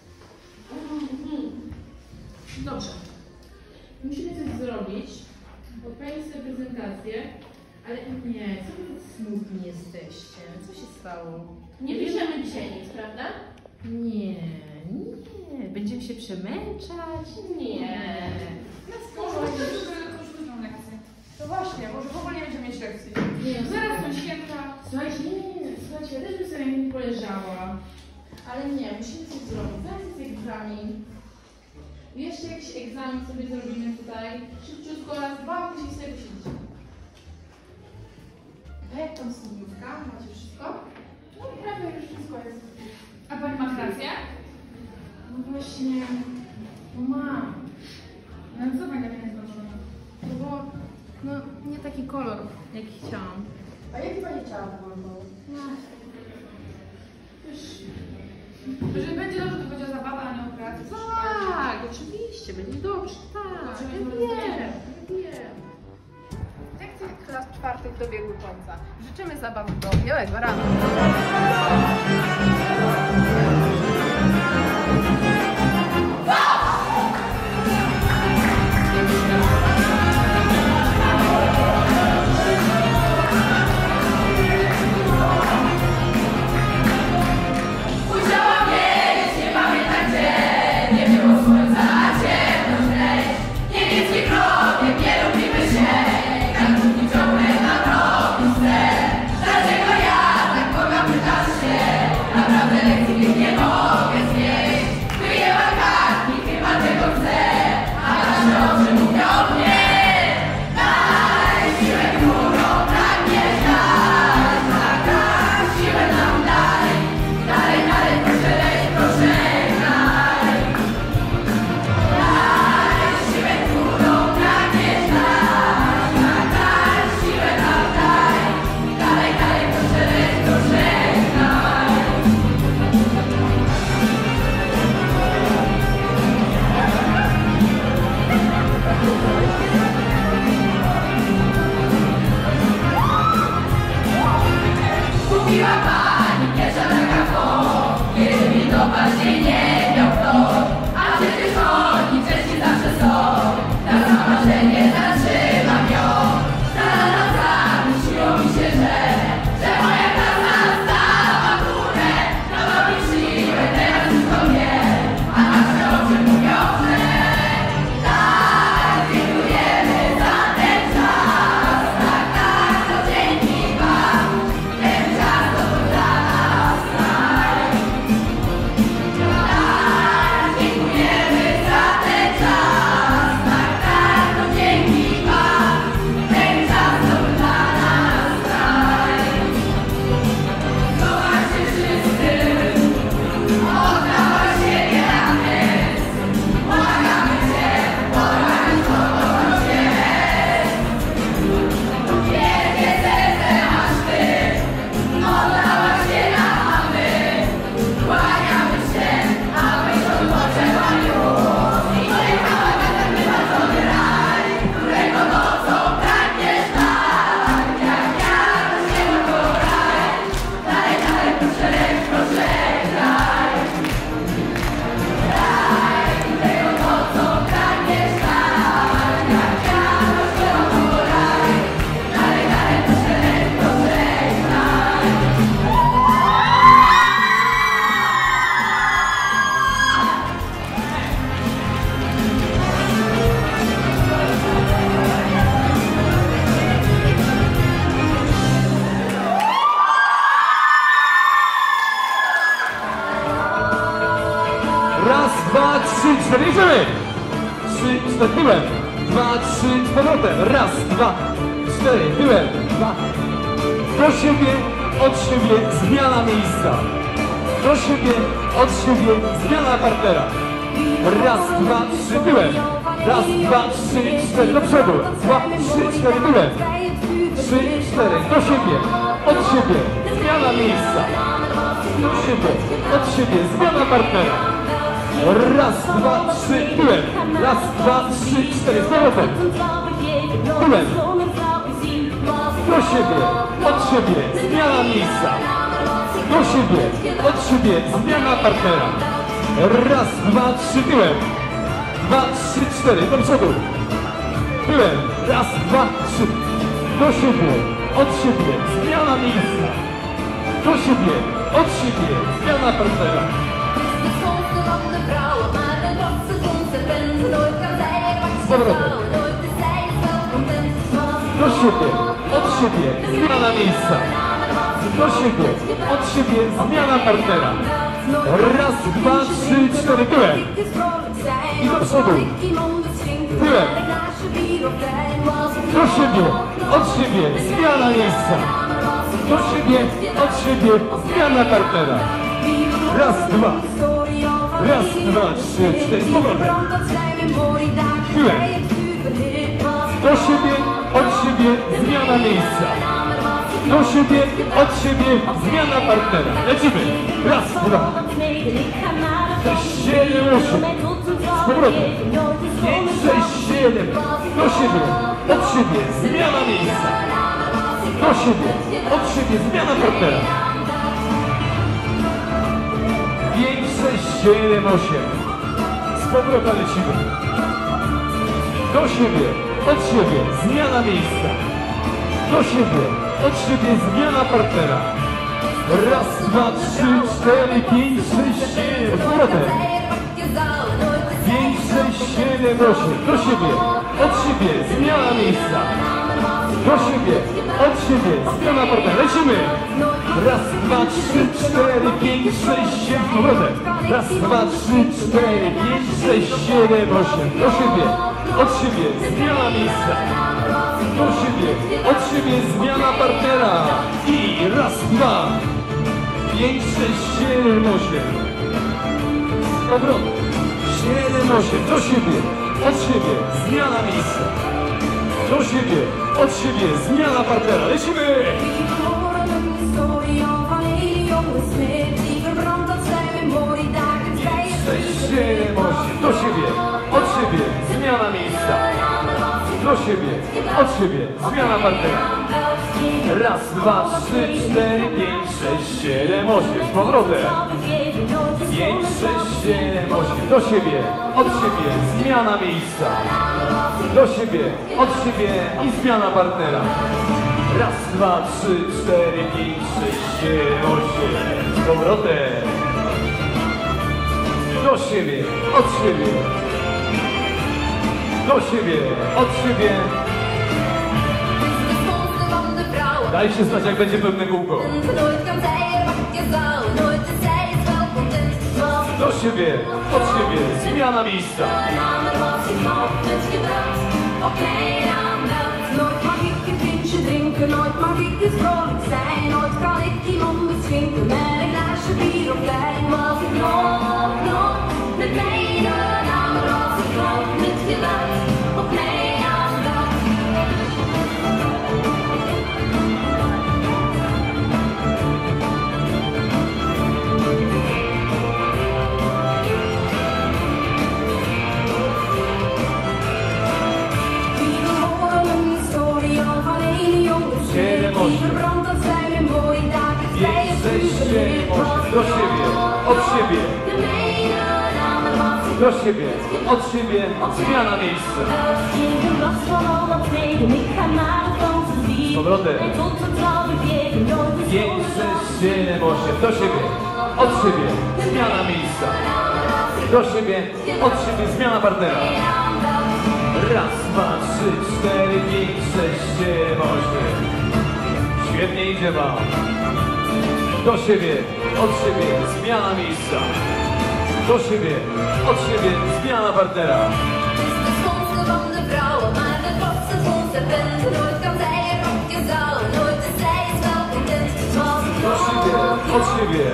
Dobrze. Musimy coś zrobić. Odprawić sobie prezentację. Ale nie, co wy smutni jesteście? Co się stało? Nie piszemy dzisiaj nic, prawda? Nie, nie. Będziemy się przemęczać? Nie. Może chociaż jakąś luźną lekcję. No właśnie, może w ogóle nie będziemy mieć lekcji. Nie, Zaraz są święta. Słuchajcie, nie, nie, nie, słuchajcie, ja też bym sobie nie poleżała. Ale nie, musimy coś zrobić. Zaraz jest egzamin. Jeszcze jakiś egzamin sobie zrobimy tutaj. Szybciutko, raz, dwa, musimy sobie posiedzieć. A jak tam studniówka? Macie wszystko? No prawie już wszystko jest. A pani ma rację? No właśnie, no mam. No co pani nie jest zadowolona? No bo, no nie taki kolor, jaki chciałam. A jaki pani chciała w ogóle? No, Wiesz, jeżeli będzie dobrze, to będzie o zabawę, a nie o pracę. tak, oczywiście, będzie dobrze, tak. Zobaczymy, Ja co wiem, będzie. ja wiem. Lekcja klas czwartych dobiegł końca. Życzymy zabaw do białego rana. Musiałam wiedzieć, nie pamiętam gdzie. Nie było słońca, ciemno śmierć. Niemiecki krokiem, nie lubimy się. Kartówki ciągle na drogi ster. Dlaczego ja tak mogłam pytać się? Naprawdę lekcji tych nie mogę znieść. Wyjęła kartki, chyba tego chcę. A nasze oczy mówią mnie. Daj siłę, którą pragniesz dać. Tak, tak, siłę nam daj. Dalej, dalej, proszę, leć, proszę, daj. Daj siłę, którą pragniesz dać. Tak, tak, siłę nam daj. Dalej, dalej, proszę, leć, proszę, daj. Kupiła pani pierwsza na kafo, kiedy mi to bardziej nie miał kto. A przecież oni wcześniej zawsze są, ta sama, że nie zatrzymam ją. Za nocami śniło mi się, że, że moja klasa stała maturę. Dawno mi siłę, teraz już to wiem, a nasze oczy mówią, że tak, dziękujemy za ten czas. Tak, tak, to dzięki wam. Ten czas to był dla nas raj. Tak, dziękujemy za ten czas. Tak, tak, to dzięki wam. Ten czas to był dla nas raj. Zobaczcie wszyscy, oddała siebie na test. Błagamy cię, błagamy kogoś jest. Wielkie serce masz ty. Oddałaś się nam, a my kłaniamy się, abyś odpoczęła już i czekała na ten wymarzony raj, którego nocą pragniesz dać. Jak ja do siebie raj. Dalej, dalej, proszę, leć, proszę, graj. Raj, którego nocą pragniesz dać. Jak ja do siebie raj. Dalej, dalej, proszę, leć, proszę, graj. Raz, dwa, trzy, cztery, idziemy! Trzy, cztery, tyłem. Dwa, trzy, z powrotem. Raz, dwa, cztery, tyłem. Dwa. Do siebie, od siebie, zmiana miejsca. Do siebie, od siebie, zmiana partnera. Raz, dwa, trzy, tyłem. Raz, dwa, trzy, cztery, do przodu. Dwa, trzy, cztery, tyłem. Trzy, cztery, do siebie, od siebie, zmiana miejsca. Do siebie, od siebie, zmiana partnera. Raz, dwa, trzy, tyłem. Raz, dwa, trzy, cztery, z powrotem. Tyłem. Do siebie, od siebie, zmiana miejsca. Do siebie, od siebie, zmiana partnera. Raz, dwa, trzy, tyłem. Dwa, trzy, cztery, do przodu. Tyłem. Raz, dwa, trzy. Do siebie, od siebie, zmiana miejsca. Do siebie, od siebie, zmiana partnera. Z powrotem. Do siebie, od siebie, zmiana miejsca. Do siebie, od siebie, zmiana partnera. Raz, dwa, trzy, cztery, tyłem. I do przodu. Tyłem. Do siebie, od siebie, zmiana miejsca. Do siebie, od siebie, zmiana partnera. Raz, dwa. Raz, dwa, trzy, cztery, z powrotem. Tyłem. Do siebie, od siebie, zmiana miejsca. Do siebie, od siebie, zmiana partnera. Lecimy. Raz, dwa. Sześć, siedem, osiem. Z powrotem. Pięć, sześć, siedem. Do siebie, od siebie, zmiana miejsca. Do siebie, od siebie, zmiana partnera. Pięć, sześć, siedem, osiem. Z powrotem lecimy. Do siebie, od siebie, zmiana miejsca. Do siebie, od siebie, zmiana partnera. Raz, dwa, trzy, cztery, pięć, sześć, siedem. Z powrotem. Pięć, sześć, siedem, osiem. Do siebie, od siebie, zmiana miejsca. Do siebie, od siebie, zmiana partnera. Lecimy. Raz, dwa, trzy, cztery, pięć, sześć, siedem. Z powrotem. Raz, dwa, trzy, cztery, pięć, sześć, siedem, osiem. Do siebie, od siebie, zmiana miejsca. Do siebie, od siebie, zmiana partnera. I raz, dwa, pięć, sześć, siedem, osiem. Z powrotem. siedem, osiem. Do siebie, od siebie, zmiana miejsca. Do siebie, od siebie, zmiana partnera. Lecimy! sześć, siedem, osiem. Do siebie, od siebie, zmiana miejsca. Do siebie, od siebie, zmiana partnera. Raz, dwa, trzy, cztery, pięć, sześć, siedem, osiem. Z powrotem. pięć, sześć, siedem, osiem. Do siebie, od siebie, zmiana miejsca. Do siebie, od siebie i zmiana partnera. Raz, dwa, trzy, cztery, pięć, sześć, siedem, osiem. Z powrotem. Do siebie, od siebie. Do siebie, od siebie. Dajcie znać, jak będzie pełne kółko. Do siebie, od siebie, zmiana miejsca. Nooit mag ik een pintje drinken, nooit mag ik eens vrolijk zijn. Nooit kan ik iemand beschinken met een glaasje bier of wijn. Maar als ik nog, nog met mij gedaan, maar als ik nog met geweld op mij aandacht. siedem, osiem. pięć, sześć, siedem, osiem. Do siebie, od siebie. Do siebie, od siebie, zmiana miejsca. Z powrotem. pięć, sześć, siedem, osiem. Do siebie, od siebie, zmiana miejsca. Do siebie, od siebie, zmiana partnera. Raz, dwa, trzy, cztery, pięć, sześć, siedem, osiem. Świetnie idzie wam. Do siebie, od siebie, zmiana miejsca. Do siebie, od siebie, zmiana partnera. Do siebie, od siebie.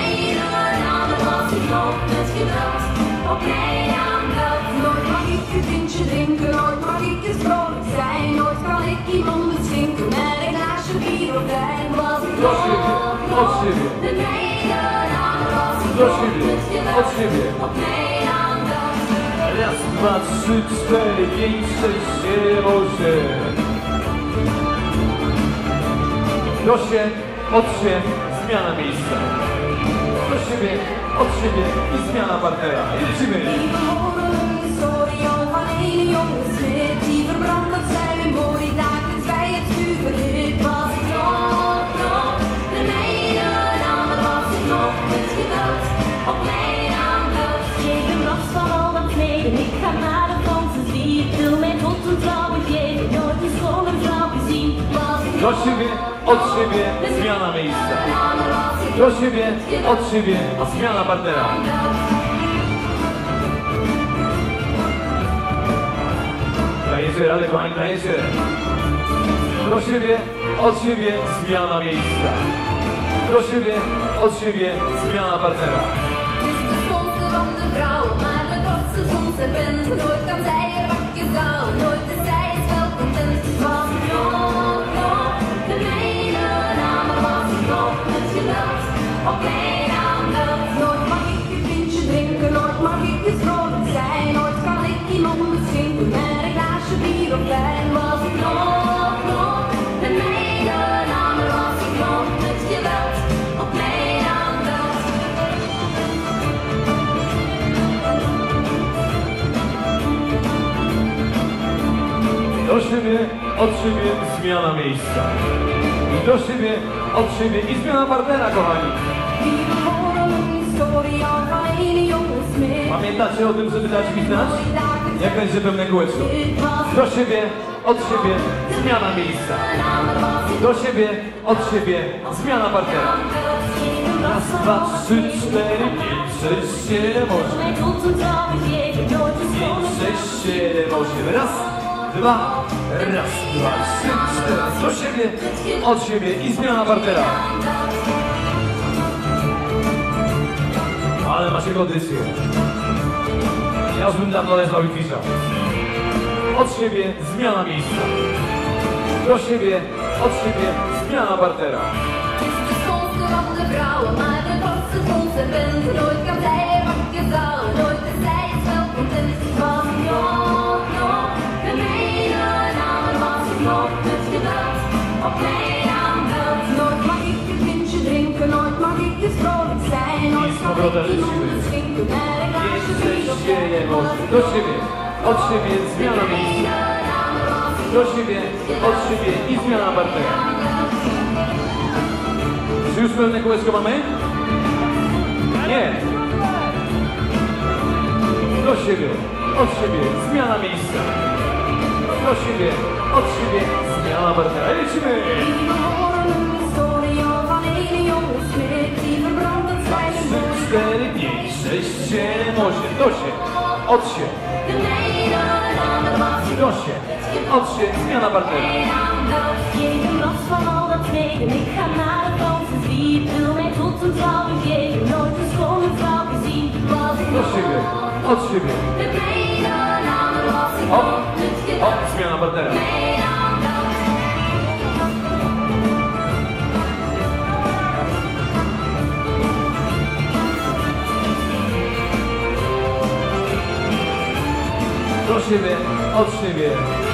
Nooit mag ik een pintje drinken, nooit mag ik eens vrolijk zijn. Nooit kan ik iemand beschinken met een glaasje bier of wijn. Was ik Do siebie, od siebie. met mij gedaan, was ik Do siebie, od siebie. op mij aandacht. Raz, dwa, trzy, cztery, pięć, sześć, siedem, osiem. Do się, od się, zmiana miejsca. Do siebie, od siebie i zmiana partnera. I lecimy. Do siebie, od siebie, zmiana miejsca. Do siebie, od siebie, zmiana partnera. Dajecie radę, kochani, dajecie. Do siebie, od siebie, zmiana miejsca. Do siebie, od siebie, zmiana partnera. Do siebie, od siebie, zmiana miejsca. I do siebie, od siebie i zmiana partnera, kochani. Pamiętacie o tym, żeby dać mi znać? Jak będzie pełne kółeczko. Do siebie, od siebie, zmiana miejsca. Do siebie, od siebie, zmiana partnera. Raz, dwa, trzy, cztery, pięć, sześć, siedem, osiem. Pięć, sześć, siedem, osiem. Raz, dwa, raz, dwa, trzy, cztery. Do siebie, od siebie i zmiana partnera. Ale macie kondycję. Ja już bym dawno leżał i kwiczał. Od siebie, zmiana miejsca. Do siebie, od siebie, zmiana partnera. I z powrotem lecimy. Pięć, dzieje, do siebie, od siebie, zmiana miejsca. Do siebie, od siebie i zmiana partnera. Czy już pełne kółeczko mamy? Nie. Do siebie, od siebie, zmiana miejsca. Do siebie, od siebie, zmiana partnera. I lecimy! trzy, cztery, pięć, sześć, siedem, osiem. Do się, od się. Do się, od się, zmiana partnera. Do siebie, od siebie. Hop, hop, zmiana partnera. Do siebie, od siebie.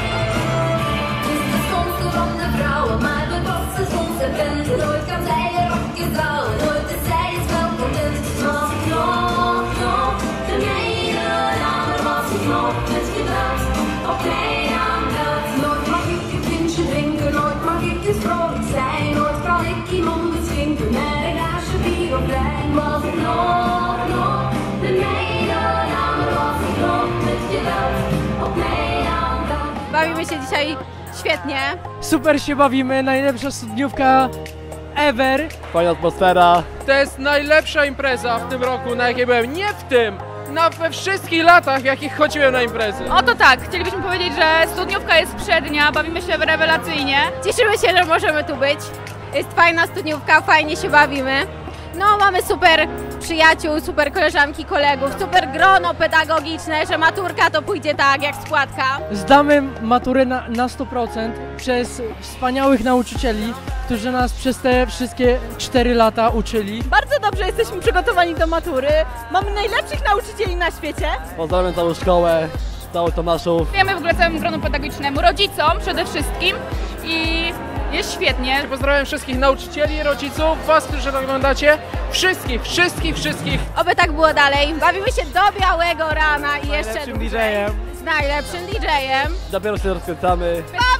Bawimy się dzisiaj świetnie. Super się bawimy, najlepsza studniówka ever. Fajna atmosfera. To jest najlepsza impreza w tym roku, na jakiej byłem. Nie w tym, na we wszystkich latach, w jakich chodziłem na imprezy. Oto tak, chcielibyśmy powiedzieć, że studniówka jest przednia, bawimy się rewelacyjnie. Cieszymy się, że możemy tu być. Jest fajna studniówka, fajnie się bawimy. No, mamy super przyjaciół, super koleżanki, kolegów, super grono pedagogiczne, że maturka to pójdzie tak jak składka. Zdamy maturę na, na sto procent przez wspaniałych nauczycieli, którzy nas przez te wszystkie cztery lata uczyli. Bardzo dobrze jesteśmy przygotowani do matury. Mamy najlepszych nauczycieli na świecie. Pozdrawiam całą szkołę, cały Tomaszów. Dziękujemy w ogóle całemu gronu pedagogicznemu, rodzicom przede wszystkim i Jest świetnie. Pozdrawiam wszystkich nauczycieli, rodziców, was, którzy oglądacie. Wszystkich, wszystkich, wszystkich. Oby tak było dalej. Bawimy się do białego rana i jeszcze najlepszym dłużej. D J-em. Z najlepszym D J-em. Dopiero się rozkręcamy. Pa!